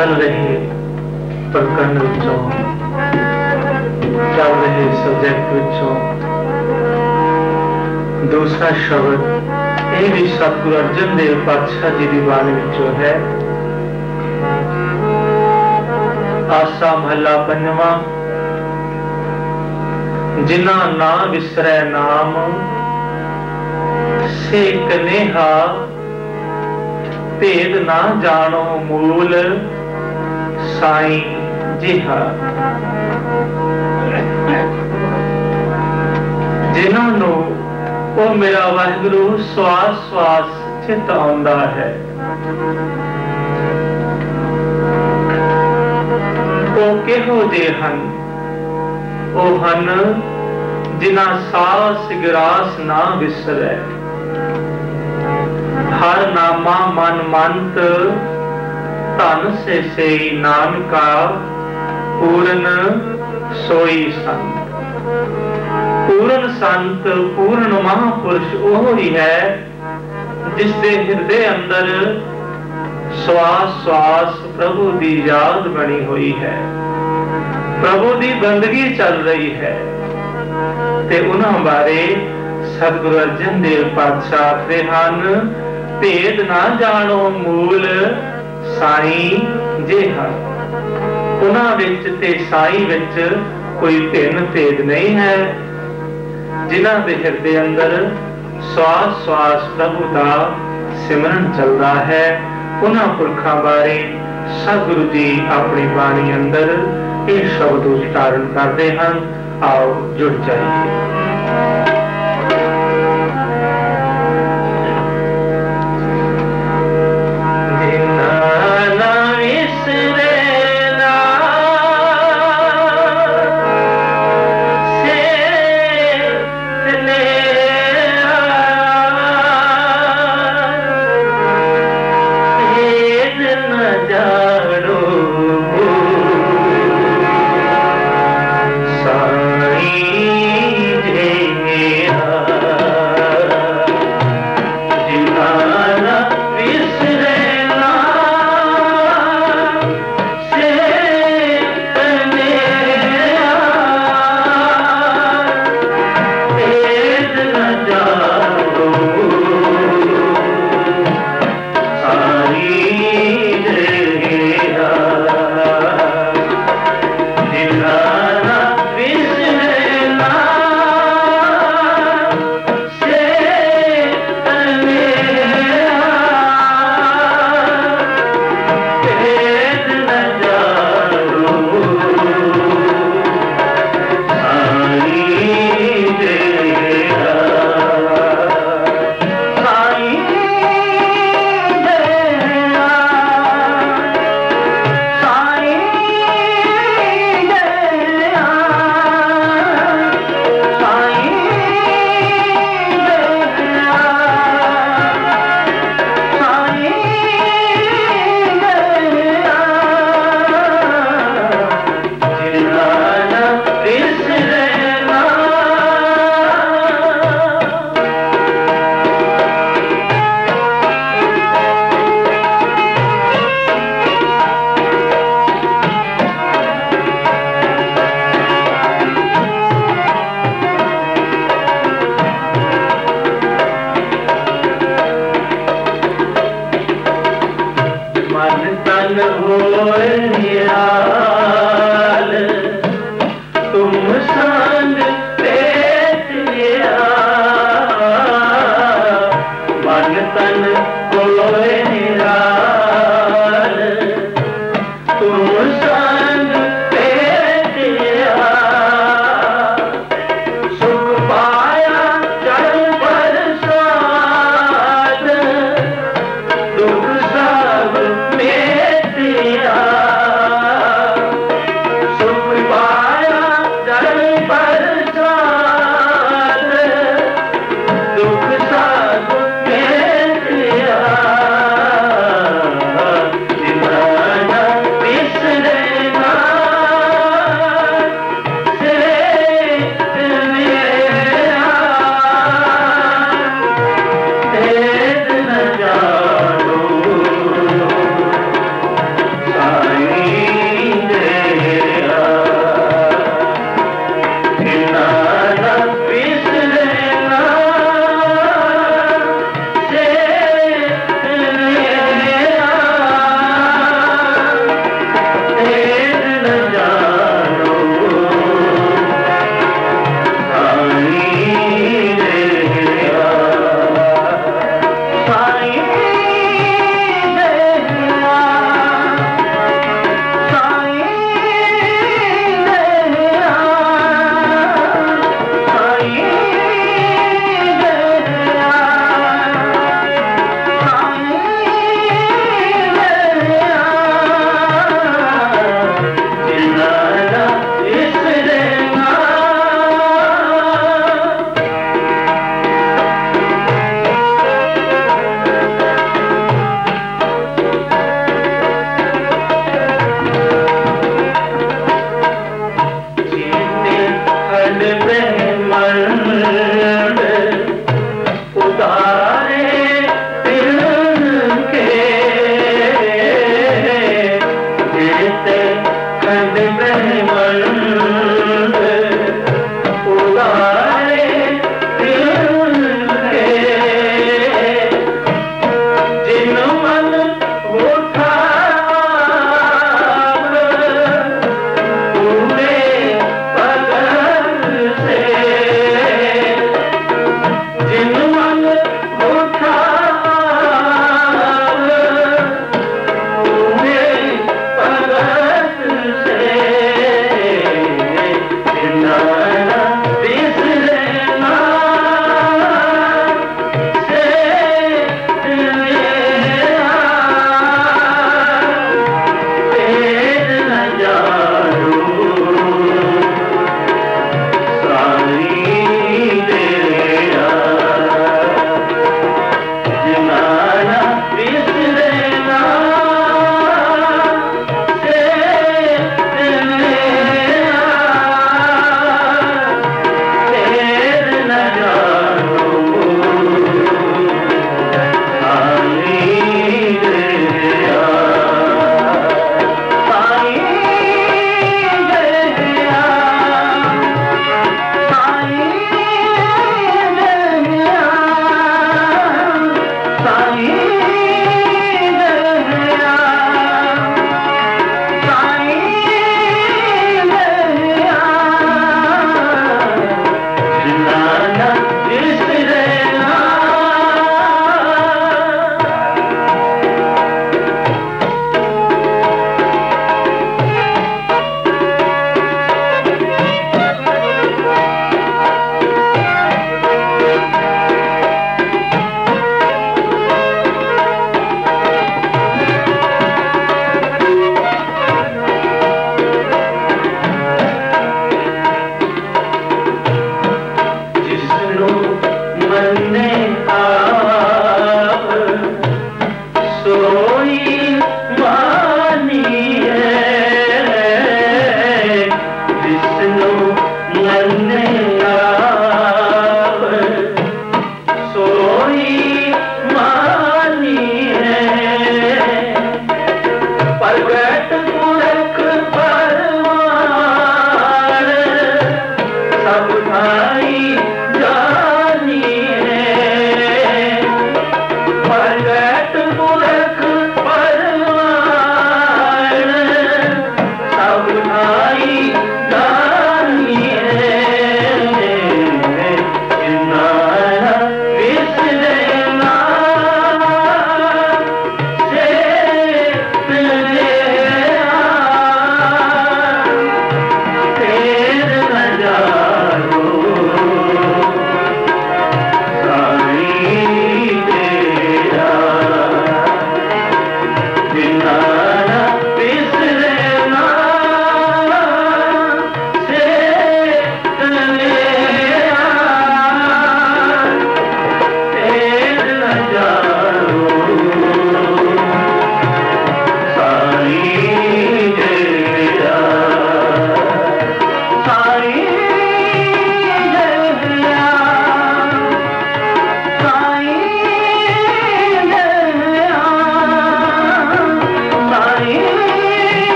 चल रहे प्रकरण विचों, चल रहे सब्जेक्ट विचों दूसरा शब्द ये भी सतगुरु अर्जन देव पातशाह जी की बाणी विचों है। आसा महला पंजवा। जिना ना विसरै नाम से कनेहा, भेद ना जानो मूल साईं जिहा। जिन्होंने वो मेरा वाहिगुरु श्वास श्वास चित आउंदा है, वो किहो जे हन, वो हन जिना सास गिरास ना विसरै। हर नामा मन मंत धन से से नानका, पूर्ण सोई संत। पूर्ण संत पूर्ण महापुरुष वो ही है जिसके हृदय अंदर श्वास श्वास प्रभु की याद बनी हुई है, प्रभु की बंदगी चल रही है। ते उन्हां बारे सतगुरु अर्जन देव पातशाह आखदे हन, भेद ना जानो मूल साईं जिहा। उन्हां विच ते साईं विच कोई भिन्न भेद नहीं है। जिन्हां दे हृदय अंदर श्वास श्वास प्रभु का सिमरन चलता है, उन्हां पुरखां बारे सतगुरु जी अपनी बाणी अंदर ये शब्द उच्चारण करते हैं। आओ जुड़ जाइए। दुख सब मेटिया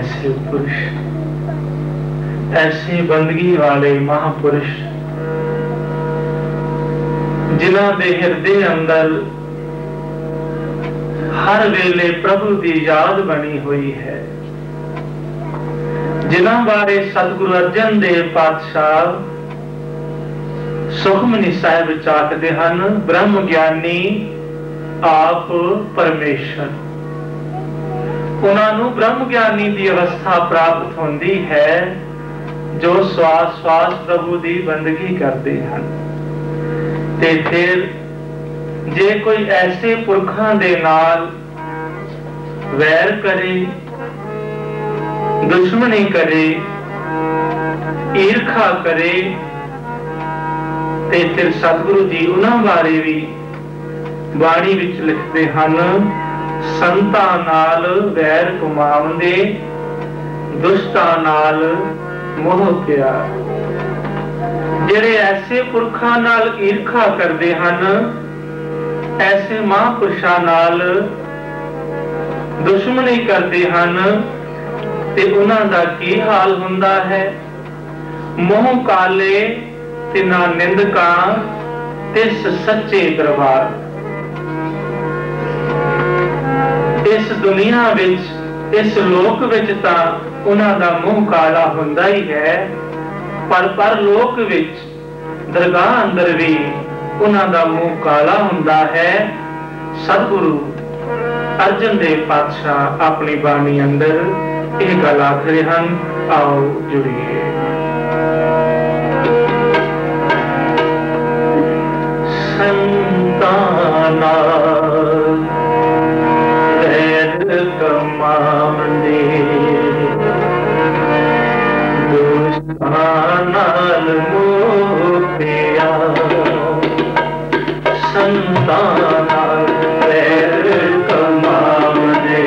ऐसे पुरुष, ऐसे बंदगी वाले महापुरुष जिन्हां दे हिरदे अंदर हर वेले प्रभु की याद बनी हुई है, जिन्हां बारे सतगुरु अर्जन देव पातशाह सुखमनी साहिब विच आखदे हन, ब्रह्म ज्ञानी आप परमेश्वर। उन्होंने ब्रह्म ज्ञानी की अवस्था प्राप्त होती है जो श्वास श्वास प्रभु की बंदगी करते हैं। ते फिर जे कोई ऐसे पुरखां दे नाल वैर करे, दुश्मनी करे, ईर्खा करे, ते फिर सतगुरु जी उन्हां बारे भी बाणी विच लिखते हैं, संतां नाल वैर कमावंदे, दुष्टां नाल मोह प्यार। जेड़े ऐसे पुरखां नाल ईर्खा करते हैं, ऐसे महापुरुषां नाल दुश्मनी करते हैं, ते उन्हां दा की हाल हुंदा है। मोह काले तिना निंदकां तिस सच्चे दरबार। इस दुनिया विच, इस लोक विच तां उन्हां दा मुंह काला हुंदा ही है, पर परलोक विच दरगाह अंदर भी उन्हां दा मुंह काला हुंदा है। सतगुरु अर्जन देव पातशाह अपनी बाणी अंदर यह गल आखदे हन, आओ जुड़िए। संताना कमावंदे, दुष्टां नाल मोह प्यार। संतां नाल वैर कमावंदे,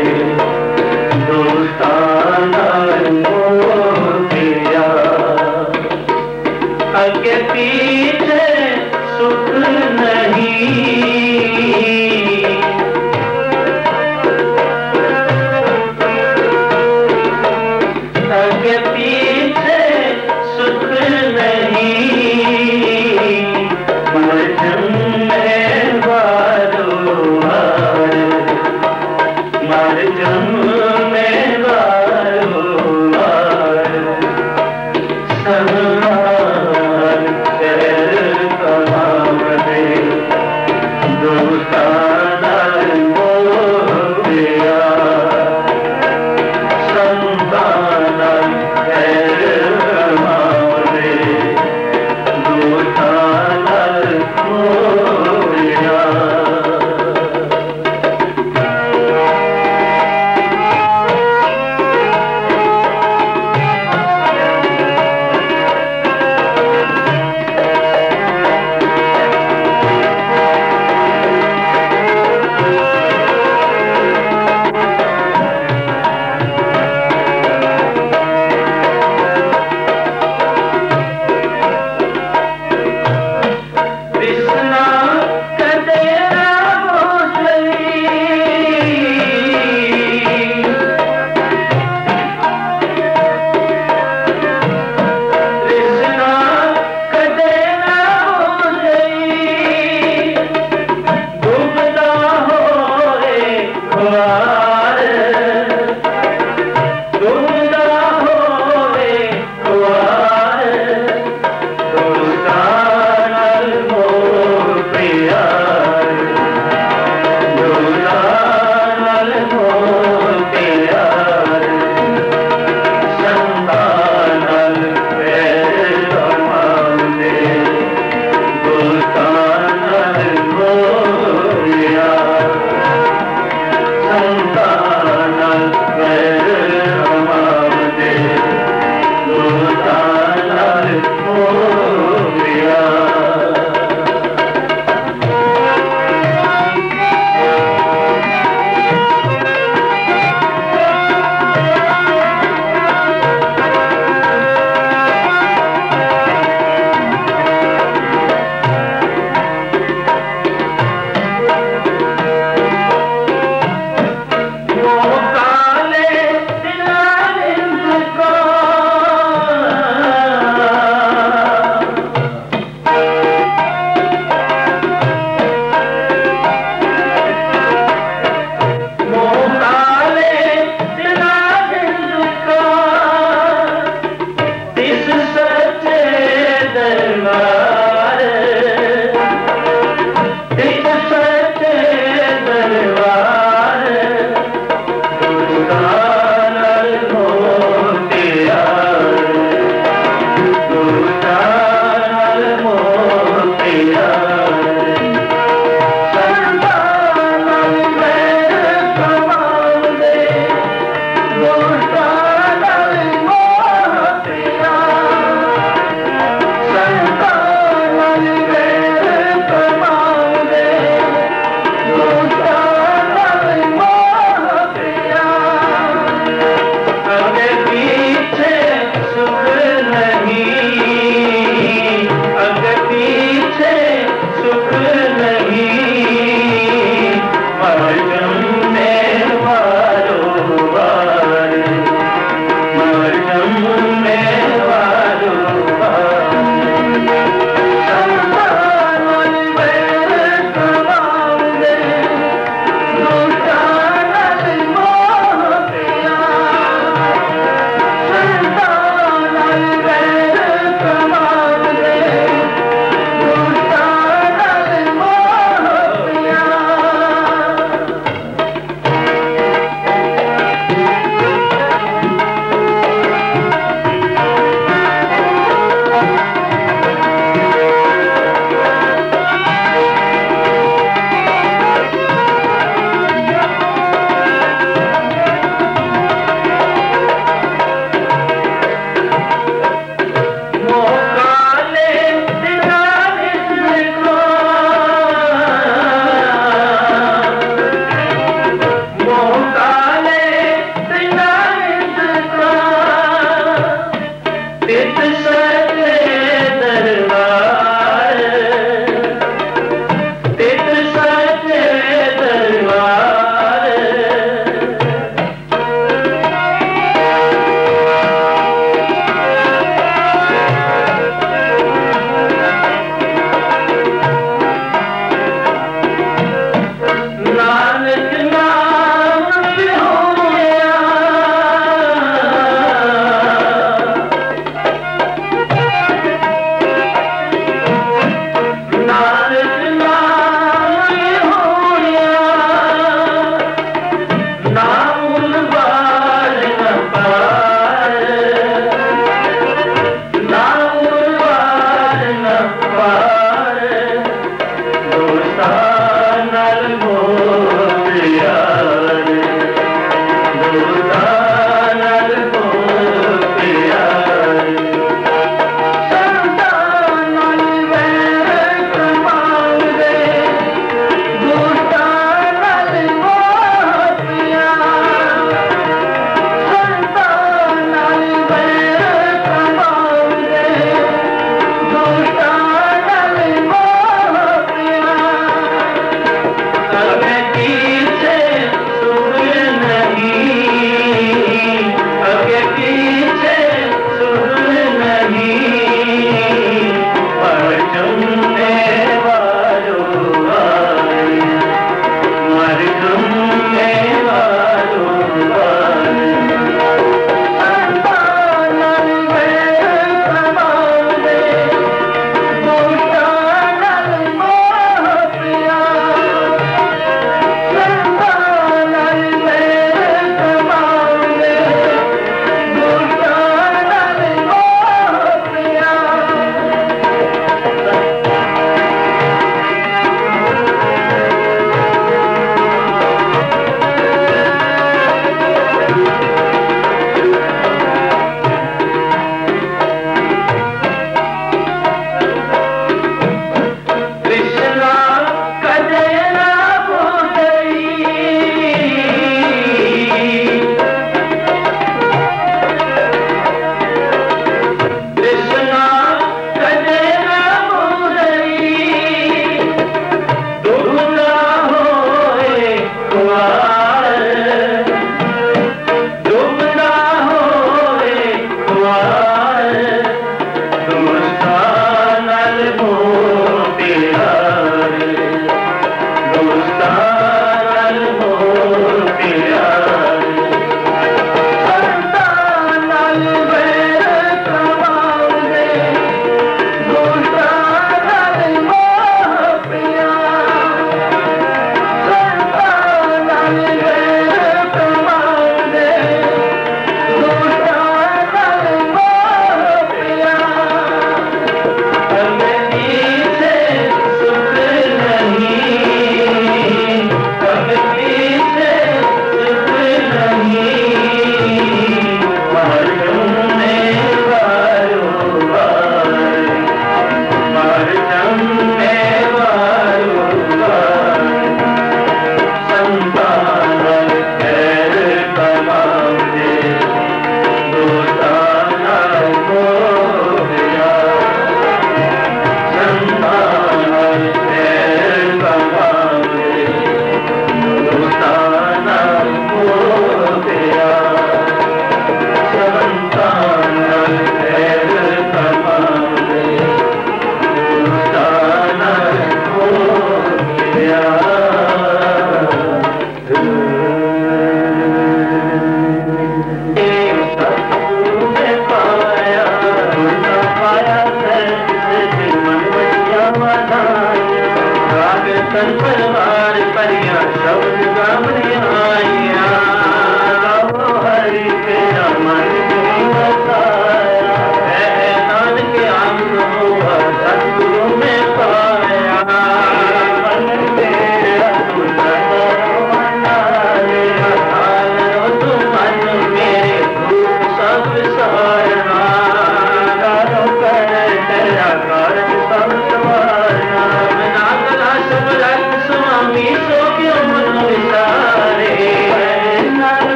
दुष्टां नाल मोह प्यार। अगे पीछे सुख नहीं,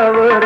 अवतार